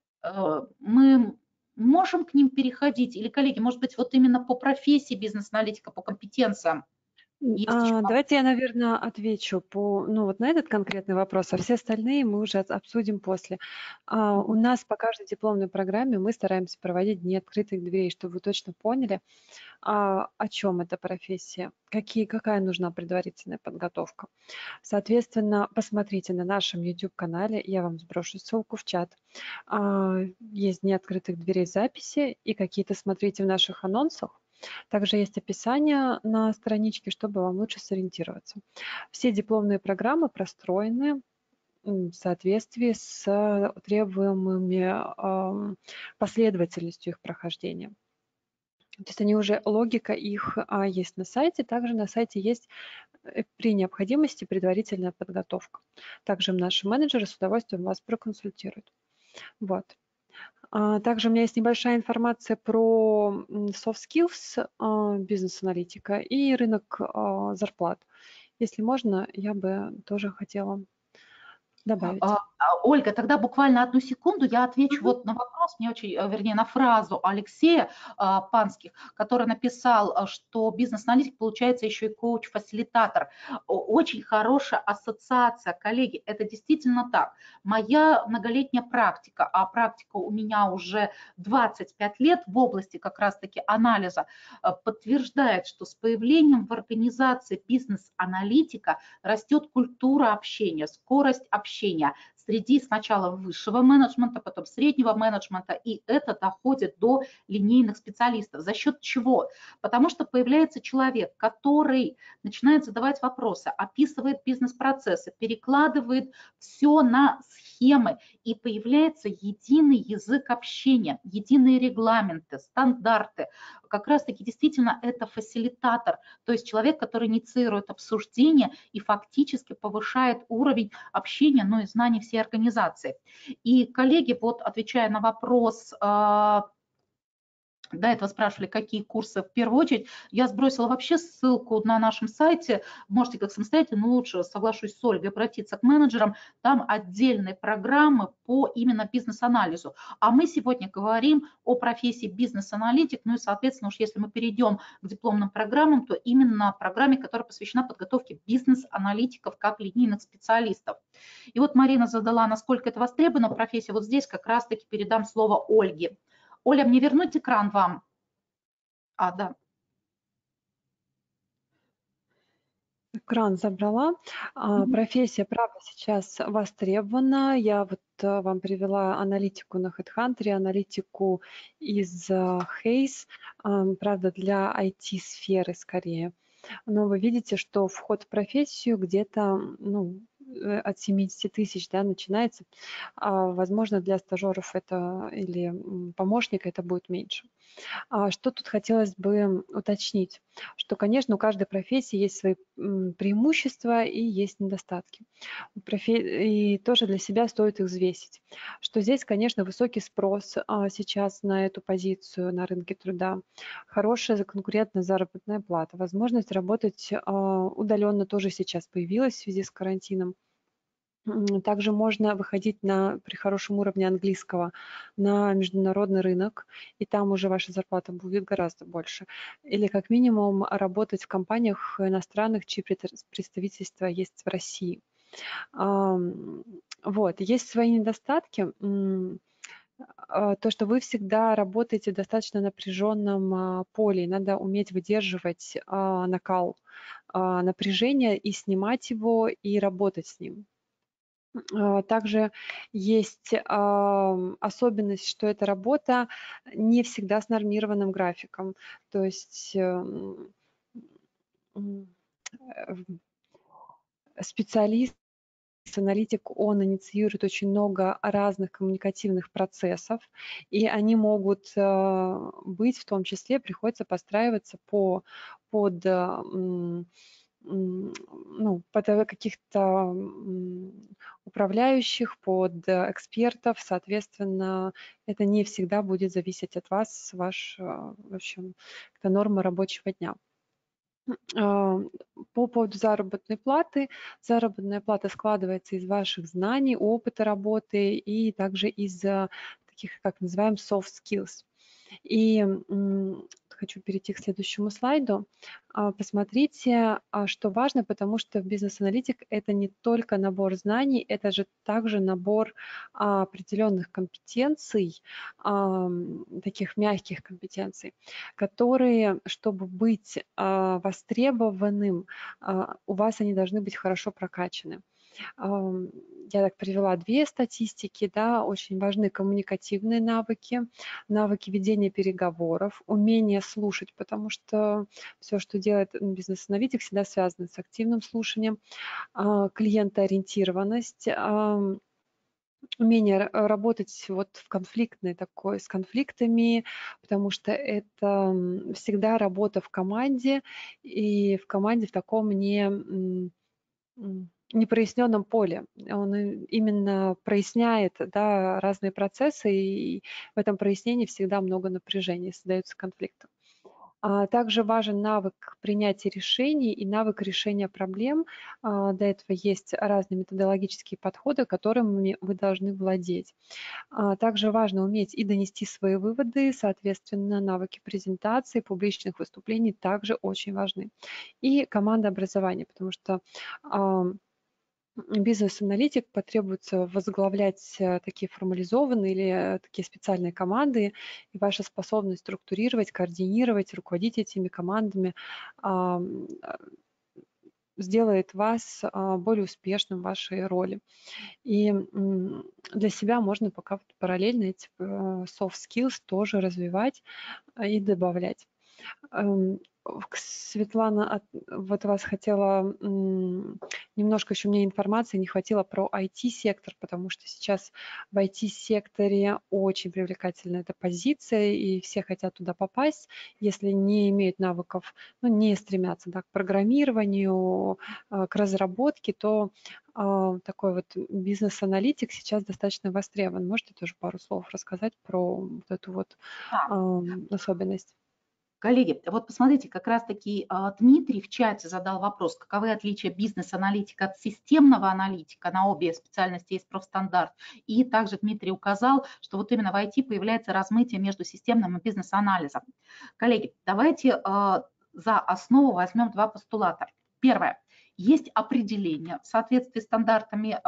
Мы можем к ним переходить? Или, коллеги, может быть, вот именно по профессии бизнес-аналитика, по компетенциям есть еще? Давайте я, наверное, отвечу вот на этот конкретный вопрос, а все остальные мы уже обсудим после. У нас по каждой дипломной программе мы стараемся проводить дни открытых дверей, чтобы вы точно поняли, о чем эта профессия, какая нужна предварительная подготовка. Соответственно, посмотрите на нашем YouTube-канале, я вам сброшу ссылку в чат. Есть дни открытых дверей записи, и какие-то смотрите в наших анонсах. Также есть описание на страничке, чтобы вам лучше сориентироваться. Все дипломные программы простроены в соответствии с требуемыми последовательностью их прохождения. То есть они уже, логика их есть на сайте. Также на сайте есть при необходимости предварительная подготовка. Также наши менеджеры с удовольствием вас проконсультируют. Вот. Также у меня есть небольшая информация про soft skills бизнес-аналитика и рынок зарплат. Если можно, я бы тоже хотела добавить. Ольга, тогда буквально одну секунду я отвечу вот на вопрос, вернее, на фразу Алексея Панских, который написал, что бизнес-аналитик получается еще и коуч-фасилитатор. Очень хорошая ассоциация, коллеги, это действительно так. Моя многолетняя практика, а практика у меня уже 25 лет в области как раз-таки анализа, подтверждает, что с появлением в организации бизнес-аналитика растет культура общения, скорость общения среди сначала высшего менеджмента, потом среднего менеджмента, и это доходит до линейных специалистов. За счет чего? Потому что появляется человек, который начинает задавать вопросы, описывает бизнес-процессы, перекладывает все на схемы, и появляется единый язык общения, единые регламенты, стандарты. Как раз-таки действительно это фасилитатор, то есть человек, который инициирует обсуждение и фактически повышает уровень общения, но и знаний всей организации. И, коллеги, вот отвечая на вопрос, до этого спрашивали, какие курсы в первую очередь. Я сбросила вообще ссылку на нашем сайте. Можете как самостоятельно, но лучше, соглашусь с Ольгой, обратиться к менеджерам. Там отдельные программы по именно бизнес-анализу. А мы сегодня говорим о профессии бизнес-аналитик. Ну и, соответственно, уж если мы перейдем к дипломным программам, то именно программе, которая посвящена подготовке бизнес-аналитиков как линейных специалистов. И вот Марина задала, насколько это востребована профессия. Вот здесь как раз-таки передам слово Ольге. Оля, мне вернуть экран вам? Да. Экран забрала. Профессия, правда, сейчас востребована. Я вот вам привела аналитику на HeadHunter, аналитику из Hays, правда, для IT-сферы скорее. Но вы видите, что вход в профессию где-то от 70 тысяч, да, начинается. Возможно, для стажеров это или помощника это будет меньше. Что тут хотелось бы уточнить? Что, конечно, у каждой профессии есть свои преимущества и есть недостатки. И тоже для себя стоит их взвесить. Что здесь, конечно, высокий спрос сейчас на эту позицию на рынке труда, хорошая конкурентная заработная плата, возможность работать удаленно тоже сейчас появилась в связи с карантином. Также можно выходить при хорошем уровне английского на международный рынок, и там уже ваша зарплата будет гораздо больше. Или как минимум работать в компаниях иностранных, чьи представительства есть в России. Вот. Есть свои недостатки. То, что вы всегда работаете в достаточно напряженном поле, надо уметь выдерживать накал напряжения и снимать его, и работать с ним. Также есть особенность, что эта работа не всегда с нормированным графиком. То есть специалисты Аналитик, он инициирует очень много разных коммуникативных процессов, и они могут быть, в том числе, приходится подстраиваться под каких-то управляющих, под экспертов. Соответственно, это не всегда будет зависеть от вас, в общем, это норма рабочего дня. По поводу заработной платы. Заработная плата складывается из ваших знаний, опыта работы и также из таких, как называем, soft skills. И хочу перейти к следующему слайду. Посмотрите, что важно, потому что бизнес-аналитик – это не только набор знаний, это же также набор определенных компетенций, таких мягких компетенций, которые, чтобы быть востребованным, у вас они должны быть хорошо прокачаны. Я так привела две статистики, да, очень важны коммуникативные навыки, навыки ведения переговоров, умение слушать, потому что все, что делает бизнес-аналитик, всегда связано с активным слушанием, клиентоориентированность, умение работать вот в с конфликтами, потому что это всегда работа в команде, и в команде в таком непроясненном поле. Он именно проясняет, да, разные процессы, и в этом прояснении всегда много напряжения, создается конфликт. Также важен навык принятия решений и навык решения проблем. Для этого есть разные методологические подходы, которыми вы должны владеть. Также важно уметь и донести свои выводы, соответственно, навыки презентации, публичных выступлений также очень важны. И командообразование, потому что бизнес-аналитик потребуется возглавлять такие формализованные или такие специальные команды, и ваша способность структурировать, координировать, руководить этими командами сделает вас более успешным в вашей роли. И для себя можно пока параллельно эти soft skills тоже развивать и добавлять. Светлана, вот вас хотела немножко еще мне информации не хватило про IT-сектор, потому что сейчас в IT-секторе очень привлекательна эта позиция, и все хотят туда попасть, если не имеют навыков, не стремятся, да, к программированию, к разработке, то такой вот бизнес-аналитик сейчас достаточно востребован. Можете тоже пару слов рассказать про вот эту вот особенность? Коллеги, вот посмотрите, как раз-таки Дмитрий в чате задал вопрос, каковы отличия бизнес-аналитика от системного аналитика, на обе специальности есть профстандарт. И также Дмитрий указал, что вот именно в IT появляется размытие между системным и бизнес-анализом. Коллеги, давайте за основу возьмем два постулата. Первое. Есть определение в соответствии с стандартами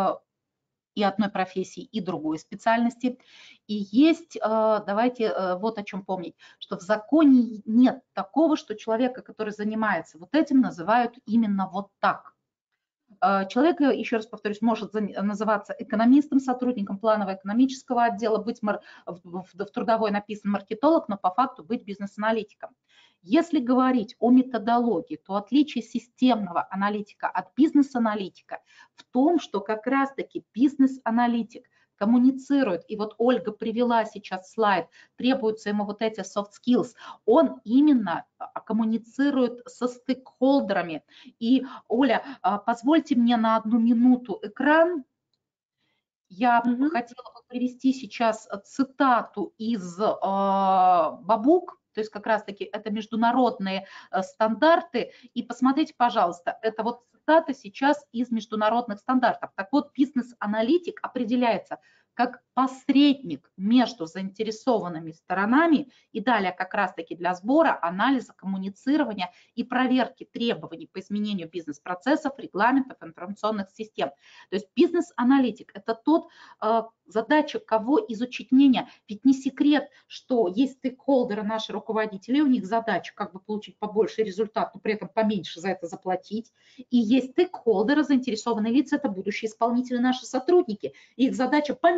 и одной профессии, и другой специальности. И есть, давайте вот о чем помнить, что в законе нет такого, что человека, который занимается вот этим, называют именно вот так. Человек, еще раз повторюсь, может называться экономистом, сотрудником планово-экономического отдела, быть в трудовой написан маркетолог, но по факту быть бизнес-аналитиком. Если говорить о методологии, то отличие системного аналитика от бизнес-аналитика в том, что как раз-таки бизнес-аналитик коммуницирует, и вот Ольга привела сейчас слайд, требуются ему вот эти soft skills, он именно коммуницирует со стейкхолдерами. И, Оля, позвольте мне на 1 минуту экран. Я хотела бы привести сейчас цитату из Бабук, то есть как раз-таки это международные стандарты. И посмотрите, пожалуйста, это вот цитата сейчас из международных стандартов. Так вот, бизнес-аналитик определяется как посредник между заинтересованными сторонами и далее как раз-таки для сбора, анализа, коммуницирования и проверки требований по изменению бизнес-процессов, регламентов, информационных систем. То есть бизнес-аналитик – это тот, задача кого изучить мнение. Ведь не секрет, что есть стейкхолдеры, наши руководители, у них задача как бы получить побольше результат, но при этом поменьше за это заплатить. И есть стейкхолдеры, заинтересованные лица, это будущие исполнители, наши сотрудники. И их задача поменьше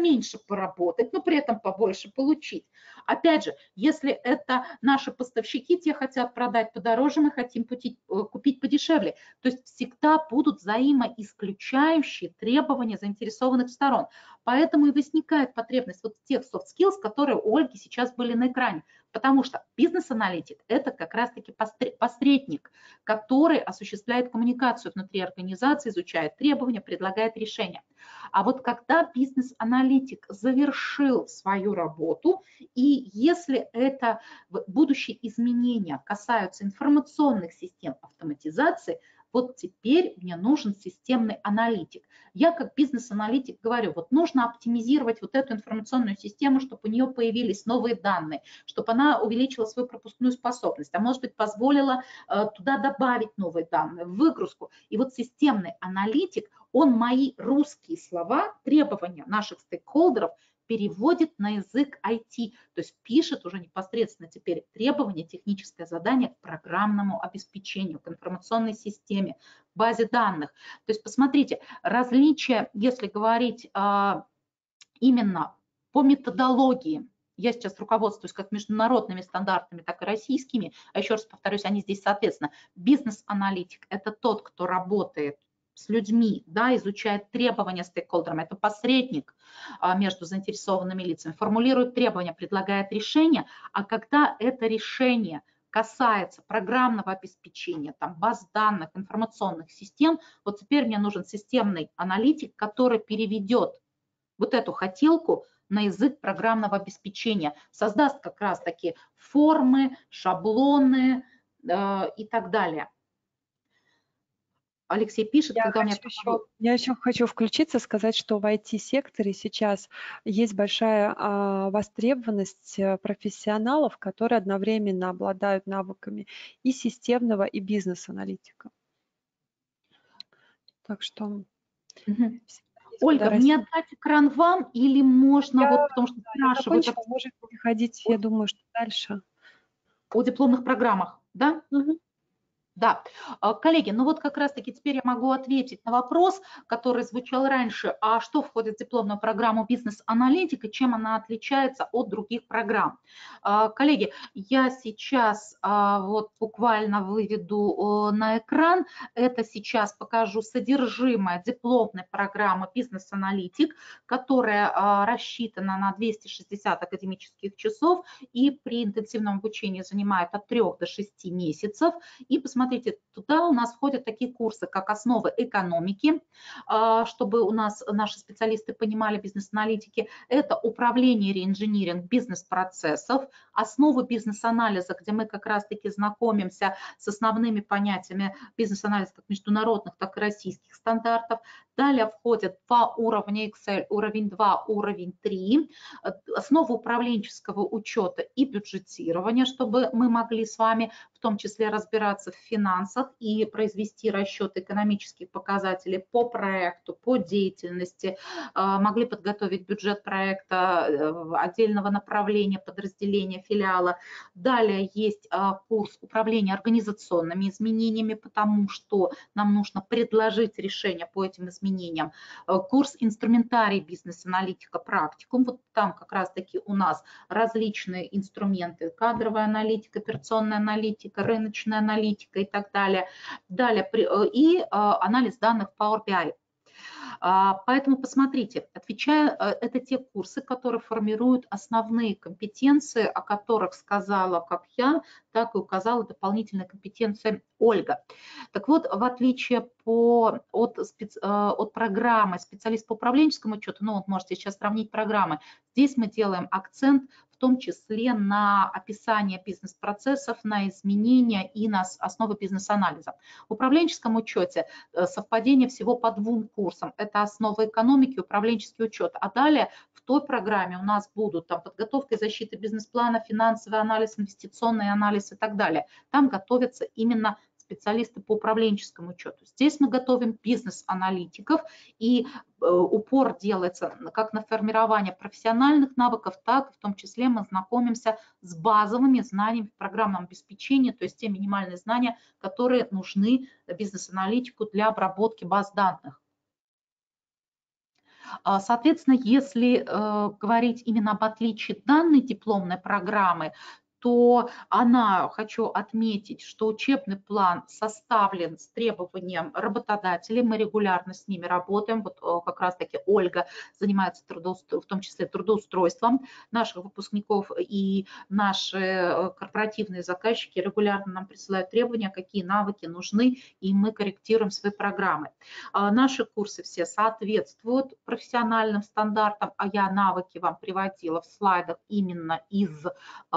поменьше поработать, но при этом побольше получить. Опять же, если это наши поставщики, те хотят продать подороже, мы хотим купить подешевле. То есть всегда будут взаимоисключающие требования заинтересованных сторон. Поэтому и возникает потребность вот тех soft skills, которые у Ольги сейчас были на экране. Потому что бизнес-аналитик – это как раз-таки посредник, который осуществляет коммуникацию внутри организации, изучает требования, предлагает решения. А вот когда бизнес-аналитик завершил свою работу, и если это будущие изменения касаются информационных систем автоматизации, вот теперь мне нужен системный аналитик. Я как бизнес-аналитик говорю, вот нужно оптимизировать вот эту информационную систему, чтобы у нее появились новые данные, чтобы она увеличила свою пропускную способность, а может быть позволила туда добавить новые данные, выгрузку. И вот системный аналитик, он мои русские слова, требования наших стейкхолдеров переводит на язык IT, то есть пишет уже непосредственно теперь требования, техническое задание к программному обеспечению, к информационной системе, базе данных. То есть посмотрите, различия, если говорить именно по методологии, я сейчас руководствуюсь как международными стандартами, так и российскими, а еще раз повторюсь, они здесь соответственно. Бизнес-аналитик – это тот, кто работает с людьми, да, изучает требования стейкхолдерам, это посредник между заинтересованными лицами, формулирует требования, предлагает решения, а когда это решение касается программного обеспечения, там, баз данных, информационных систем, вот теперь мне нужен системный аналитик, который переведет вот эту хотелку на язык программного обеспечения, создаст как раз-таки формы, шаблоны и так далее. Алексей пишет, когда у меня... Я еще хочу включиться, сказать, что в IT-секторе сейчас есть большая востребованность профессионалов, которые одновременно обладают навыками и системного, и бизнес-аналитика. Так что... Ольга, мне отдать экран вам или можно, вот, потому что спрашивают... Может переходить, я думаю, что дальше. О дипломных программах, да? Да, коллеги, ну вот как раз-таки теперь я могу ответить на вопрос, который звучал раньше, а что входит в дипломную программу бизнес-аналитик и чем она отличается от других программ. Коллеги, я сейчас вот буквально выведу на экран, это сейчас покажу содержимое дипломной программы бизнес-аналитик, которая рассчитана на 260 академических часов и при интенсивном обучении занимает от 3 до 6 месяцев. И посмотрите, туда у нас входят такие курсы, как основы экономики, чтобы у нас наши специалисты понимали, бизнес-аналитики, это управление, реинжиниринг бизнес-процессов, основы бизнес-анализа, где мы как раз-таки знакомимся с основными понятиями бизнес-анализа как международных, так и российских стандартов. Далее входят 2 уровня Excel, уровень 2, уровень 3, основы управленческого учета и бюджетирования, чтобы мы могли с вами в том числе разбираться в финансах и произвести расчет экономических показателей по проекту, по деятельности, могли подготовить бюджет проекта, отдельного направления, подразделения, филиала. Далее есть курс управления организационными изменениями, потому что нам нужно предложить решение по этим изменениям. Курс инструментарий бизнес-аналитика практикум, вот там как раз-таки у нас различные инструменты, кадровая аналитика, операционная аналитика, рыночная аналитика и так далее. Далее и анализ данных Power BI. Поэтому посмотрите, отвечая, это те курсы, которые формируют основные компетенции, о которых сказала как я, так и указала дополнительные компетенции Ольга. Так вот, в отличие от программы специалист по управленческому учету, ну вот можете сейчас сравнить программы, здесь мы делаем акцент в том числе на описание бизнес-процессов, на изменения и на основы бизнес-анализа. В управленческом учете совпадение всего по 2 курсам. Это основы экономики, управленческий учет. А далее в той программе у нас будут там подготовка и защита бизнес-плана, финансовый анализ, инвестиционный анализ и так далее. Там готовятся именно специалисты по управленческому учету. Здесь мы готовим бизнес-аналитиков, и упор делается как на формирование профессиональных навыков, так и в том числе мы знакомимся с базовыми знаниями в программном обеспечении, то есть те минимальные знания, которые нужны бизнес-аналитику для обработки баз данных. Соответственно, если говорить именно об отличии данной дипломной программы, то она, хочу отметить, что учебный план составлен с требованием работодателей, мы регулярно с ними работаем, вот как раз-таки Ольга занимается в том числе трудоустройством наших выпускников, и наши корпоративные заказчики регулярно нам присылают требования, какие навыки нужны, и мы корректируем свои программы. Наши курсы все соответствуют профессиональным стандартам, а я навыки вам приводила в слайдах именно из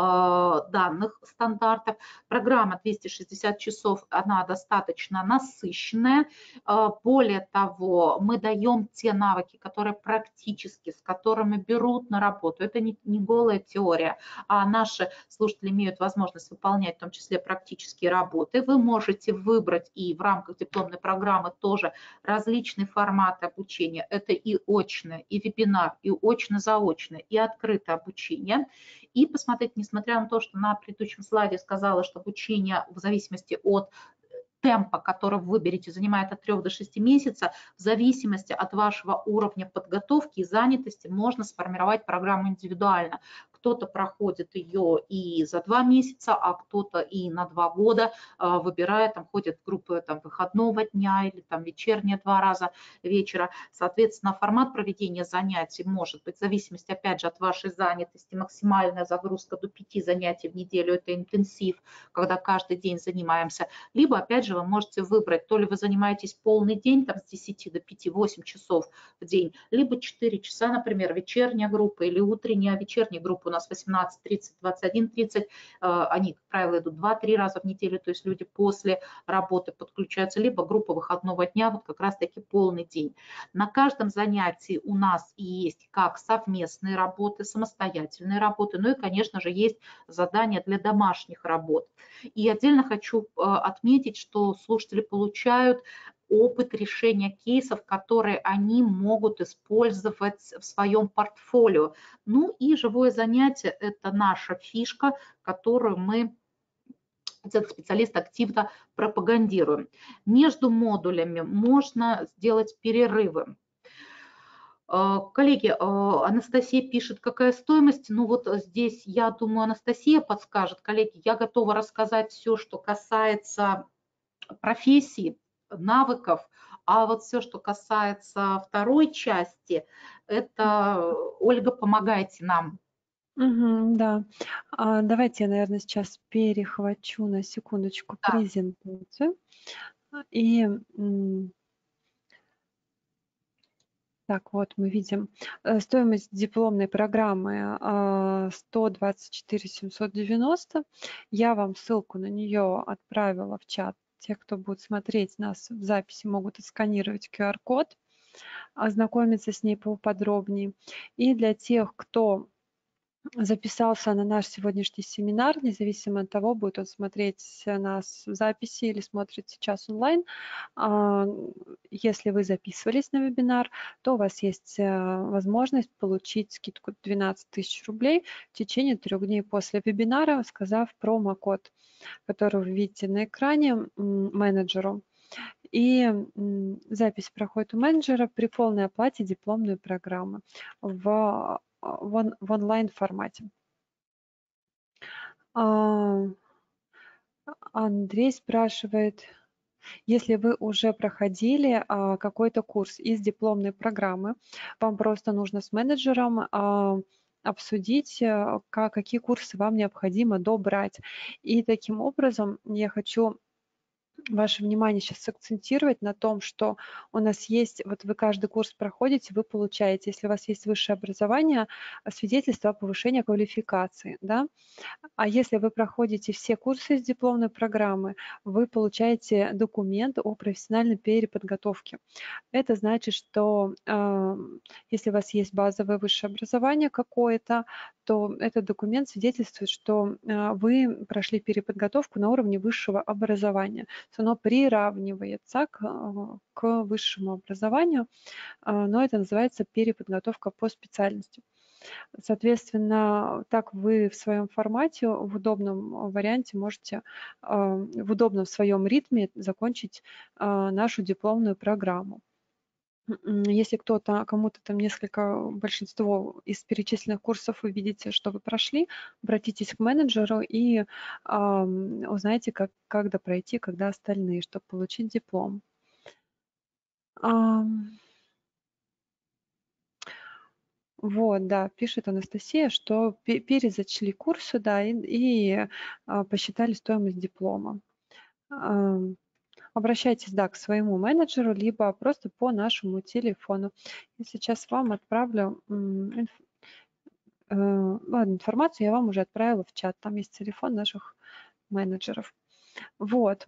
данных стандартов. Программа 260 часов, она достаточно насыщенная. Более того, мы даем те навыки, которые практически, с которыми берут на работу. Это не голая теория, а наши слушатели имеют возможность выполнять в том числе практические работы. Вы можете выбрать и в рамках дипломной программы тоже различные форматы обучения. Это и очное, и вебинар, и очно-заочное, и открытое обучение. И посмотреть, несмотря на то, что на предыдущем слайде сказала, что обучение в зависимости от темпа, который вы выберете, занимает от 3 до 6 месяцев, в зависимости от вашего уровня подготовки и занятости можно сформировать программу индивидуально. Кто-то проходит ее и за 2 месяца, а кто-то и на 2 года выбирает, там ходят в группы там, выходного дня или там вечерние 2 раза вечера. Соответственно, формат проведения занятий может быть в зависимости, опять же, от вашей занятости. Максимальная загрузка до 5 занятий в неделю – это интенсив, когда каждый день занимаемся. Либо, опять же, вы можете выбрать, то ли вы занимаетесь полный день, там, с 10 до 5-8 часов в день, либо 4 часа, например, вечерняя группа или утренняя. Вечерняя группа у нас 18:30, 21:30, они, как правило, идут 2-3 раза в неделю, то есть люди после работы подключаются, либо группа выходного дня, вот как раз-таки полный день. На каждом занятии у нас есть как совместные работы, самостоятельные работы, ну и, конечно же, есть задания для домашних работ. И отдельно хочу отметить, что слушатели получают опыт решения кейсов, которые они могут использовать в своем портфолио. Ну и живое занятие – это наша фишка, которую мы, этот специалист, активно пропагандируем. Между модулями можно сделать перерывы. Коллеги, Анастасия пишет, какая стоимость. Ну вот здесь, я думаю, Анастасия подскажет. Коллеги, я готова рассказать все, что касается профессии, навыков, а вот все, что касается второй части, это, Ольга, помогайте нам. Да. Давайте я, наверное, сейчас перехвачу на секундочку презентацию. И так, вот мы видим стоимость дипломной программы 124 790. Я вам ссылку на нее отправила в чат. Те, кто будет смотреть нас в записи, могут отсканировать QR-код, ознакомиться с ней поподробнее. И для тех, кто записался на наш сегодняшний семинар, независимо от того, будет он смотреть нас в записи или смотрит сейчас онлайн. Если вы записывались на вебинар, то у вас есть возможность получить скидку 12 000 рублей в течение 3 дней после вебинара, сказав промокод, который вы видите на экране, менеджеру. И запись проходит у менеджера при полной оплате дипломной программы в онлайн формате. Андрей спрашивает, если вы уже проходили какой-то курс из дипломной программы, вам просто нужно с менеджером обсудить, какие курсы вам необходимо добрать. И таким образом я хочу ваше внимание сейчас акцентировать на том, что у нас есть, вот вы каждый курс проходите, вы получаете, если у вас есть высшее образование, свидетельство о повышении квалификации, да? А если вы проходите все курсы из дипломной программы, вы получаете документ о профессиональной переподготовке. Это значит, что если у вас есть базовое высшее образование какое-то, то этот документ свидетельствует, что вы прошли переподготовку на уровне высшего образования. Оно приравнивается к высшему образованию, но это называется переподготовка по специальности. Соответственно, так вы в своем формате, в удобном варианте можете в удобном своем ритме закончить нашу дипломную программу. Если кому-то там большинство из перечисленных курсов вы видите, что вы прошли, обратитесь к менеджеру и узнайте, как пройти, когда остальные, чтобы получить диплом. Вот, да, пишет Анастасия, что перезачли курсы, да, и посчитали стоимость диплома. Обращайтесь, да, к своему менеджеру, либо просто по нашему телефону. Я сейчас вам отправлю информацию, я вам уже отправила в чат. Там есть телефон наших менеджеров. Вот.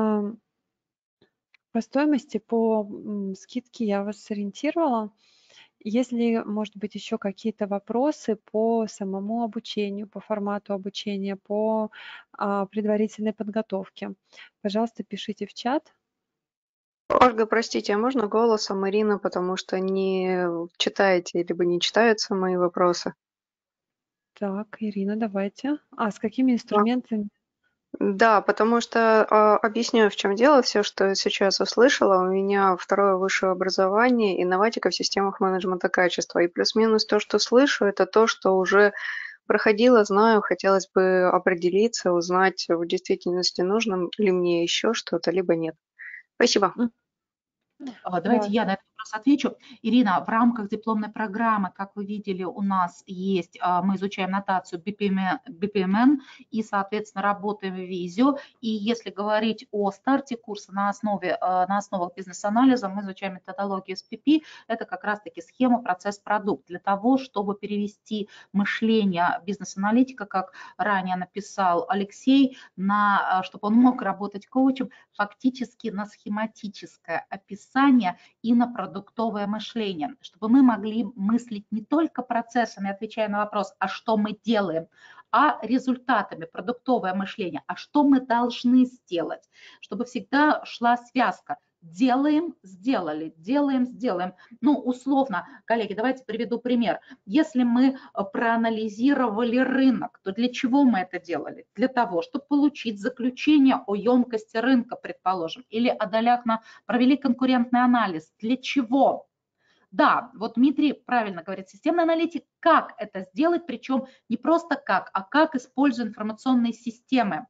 По стоимости, по скидке я вас сориентировала. Если, может быть, еще какие-то вопросы по самому обучению, по формату обучения, по предварительной подготовке, пожалуйста, пишите в чат. Ольга, простите, а можно голосом Ирина, потому что не читаете либо не читаются мои вопросы? Так, Ирина, давайте. С какими инструментами? Да, потому что объясню, в чем дело. Все, что я сейчас услышала, у меня второе высшее образование, инноватика в системах менеджмента качества. И плюс-минус то, что слышу, это то, что уже проходила, знаю, хотелось бы определиться, узнать в действительности, нужно ли мне еще что-то, либо нет. Спасибо. Давайте Да. я на этот вопрос отвечу. Ирина, в рамках дипломной программы, как вы видели, у нас есть, мы изучаем нотацию BPMN и, соответственно, работаем в Visio. И если говорить о старте курса на основах бизнес-анализа, мы изучаем методологию SPP. Это как раз-таки схема, процесс, продукт. Для того, чтобы перевести мышление бизнес-аналитика, как ранее написал Алексей, чтобы он мог работать коучем, фактически на схематическое описание и на продуктовое мышление, чтобы мы могли мыслить не только процессами, отвечая на вопрос, а что мы делаем, а результатами, продуктовое мышление, а что мы должны сделать, чтобы всегда шла связка. Делаем, сделали, делаем, сделаем. Ну, условно, коллеги, давайте приведу пример. Если мы проанализировали рынок, то для чего мы это делали? Для того, чтобы получить заключение о емкости рынка, предположим, или о долях провели конкурентный анализ. Для чего? Да, вот Дмитрий правильно говорит, системный аналитик, как это сделать, причем не просто как, а как используя информационные системы.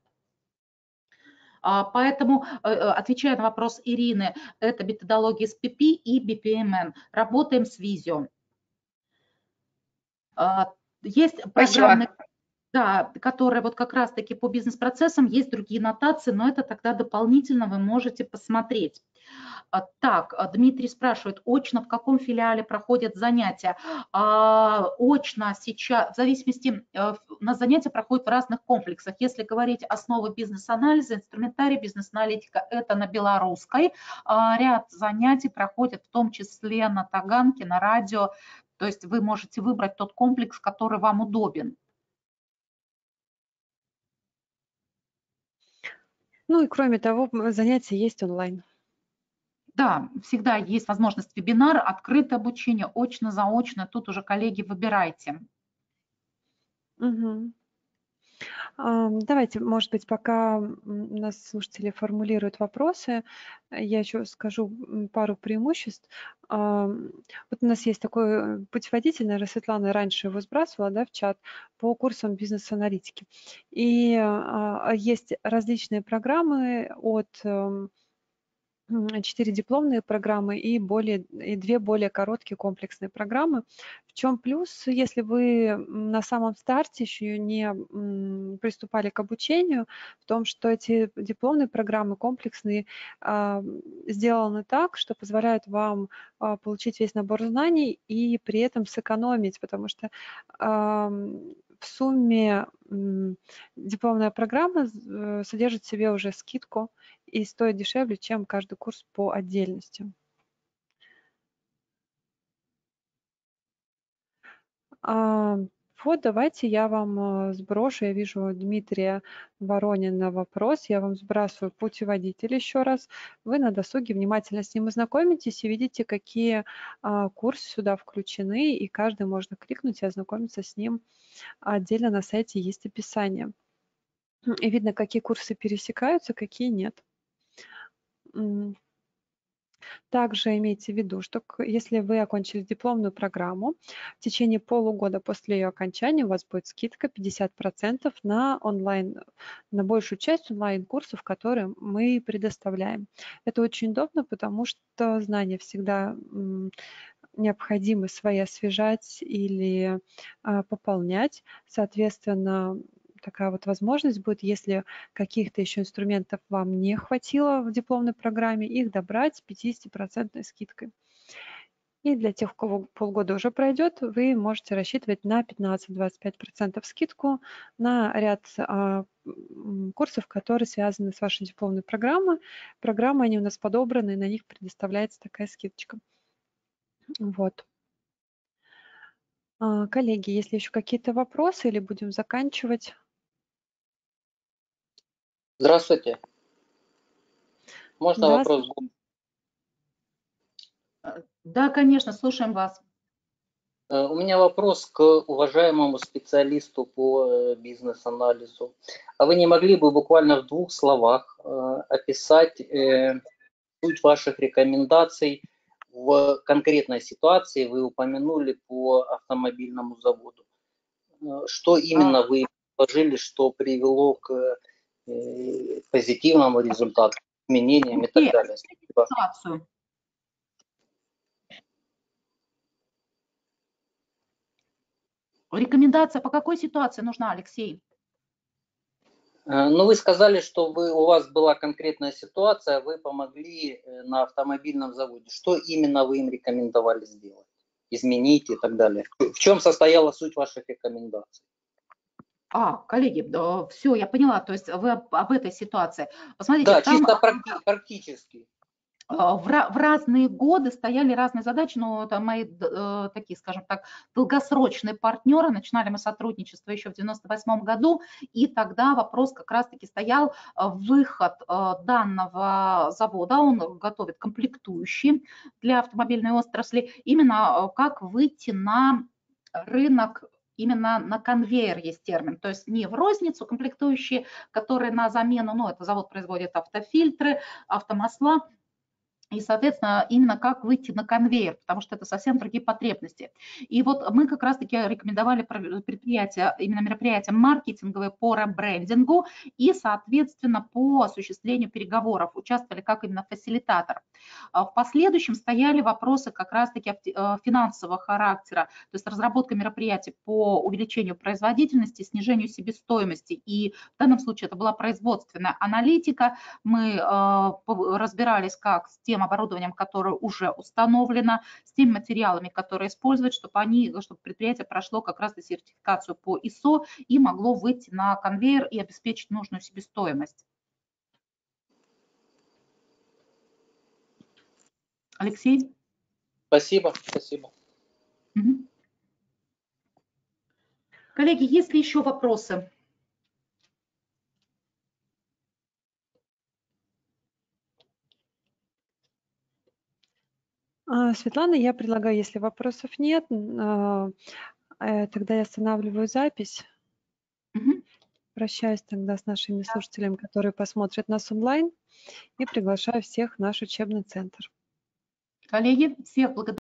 Поэтому, отвечая на вопрос Ирины, это методология SPP и BPMN. Работаем с Visio. Есть программные, да, которые вот как раз-таки по бизнес-процессам, есть другие нотации, но это тогда дополнительно вы можете посмотреть. Так, Дмитрий спрашивает, очно в каком филиале проходят занятия? Очно сейчас, в зависимости, у нас занятия проходят в разных комплексах. Если говорить основы бизнес-анализа, инструментарий бизнес-аналитика, это на белорусской. Ряд занятий проходят в том числе на Таганке, на радио. То есть вы можете выбрать тот комплекс, который вам удобен. Ну и кроме того, занятия есть онлайн. Да, всегда есть возможность вебинара, открытое обучение, очно, заочно. Тут уже, коллеги, выбирайте. Угу. Давайте, может быть, пока у нас слушатели формулируют вопросы, я еще скажу пару преимуществ. Вот у нас есть такой путеводитель, наверное, Светлана раньше его сбрасывала, да, в чат, по курсам бизнес-аналитики. И есть различные программы от 4 дипломные программы и 2 более короткие комплексные программы. В чем плюс, если вы на самом старте еще не приступали к обучению, в том, что эти дипломные программы комплексные сделаны так, что позволяют вам получить весь набор знаний и при этом сэкономить, потому что в сумме дипломная программа содержит в себе уже скидку и стоит дешевле, чем каждый курс по отдельности. Вот давайте я вам сброшу. Я вижу Дмитрия Воронина вопрос. Я вам сбрасываю путеводитель еще раз. Вы на досуге внимательно с ним ознакомитесь и видите, какие курсы сюда включены. И каждый можно кликнуть и ознакомиться с ним. Отдельно на сайте есть описание. И видно, какие курсы пересекаются, какие нет. Также имейте в виду, что если вы окончили дипломную программу, в течение полугода после ее окончания у вас будет скидка 50% на большую часть онлайн-курсов, которые мы предоставляем. Это очень удобно, потому что знания всегда необходимо свои освежать или пополнять. Соответственно, такая вот возможность будет, если каких-то еще инструментов вам не хватило в дипломной программе, их добрать с 50% скидкой. И для тех, у кого полгода уже пройдет, вы можете рассчитывать на 15-25% скидку на ряд курсов, которые связаны с вашей дипломной программой. Программы, они у нас подобраны, и на них предоставляется такая скидочка. Вот. Коллеги, есть ли еще какие-то вопросы или будем заканчивать? Здравствуйте. Можно вопрос? Да, конечно, слушаем вас. У меня вопрос к уважаемому специалисту по бизнес-анализу. А вы не могли бы буквально в 2 словах описать суть ваших рекомендаций в конкретной ситуации? Вы упомянули по автомобильному заводу. Что именно вы предложили, что привело к позитивному результату, изменениям и так далее? Ситуацию. Рекомендация по какой ситуации нужна, Алексей? Ну, вы сказали, что у вас была конкретная ситуация, вы помогли на автомобильном заводе. Что именно вы им рекомендовали сделать? Изменить и так далее. В чем состояла суть ваших рекомендаций? Коллеги, все, я поняла. То есть вы об этой ситуации. Посмотрите, Да, там чисто практически. В разные годы стояли разные задачи, но это мои такие, скажем так, долгосрочные партнеры. Начинали мы сотрудничество еще в 1998 году, и тогда вопрос как раз-таки стоял выход данного завода, он готовит комплектующие для автомобильной отрасли, именно как выйти на рынок. Именно на конвейер есть термин, то есть не в розницу комплектующие, которые на замену, ну, это завод производит автофильтры, автомасла, и, соответственно, именно как выйти на конвейер, потому что это совсем другие потребности. И вот мы как раз-таки рекомендовали предприятия, именно мероприятия маркетинговые по ребрендингу и, соответственно, по осуществлению переговоров, участвовали как именно фасилитатор. В последующем стояли вопросы как раз-таки финансового характера, то есть разработка мероприятий по увеличению производительности, снижению себестоимости. И в данном случае это была производственная аналитика. Мы разбирались как с тем оборудованием, которое уже установлено, с теми материалами, которые используют, чтобы предприятие прошло как раз и сертификацию по ISO и могло выйти на конвейер и обеспечить нужную себестоимость. Алексей? Спасибо, спасибо. Угу. Коллеги, есть ли еще вопросы? Светлана, я предлагаю, если вопросов нет, тогда я останавливаю запись. Угу. Прощаюсь тогда с нашими слушателями, которые посмотрят нас онлайн, и приглашаю всех в наш учебный центр. Коллеги, всех благодарю.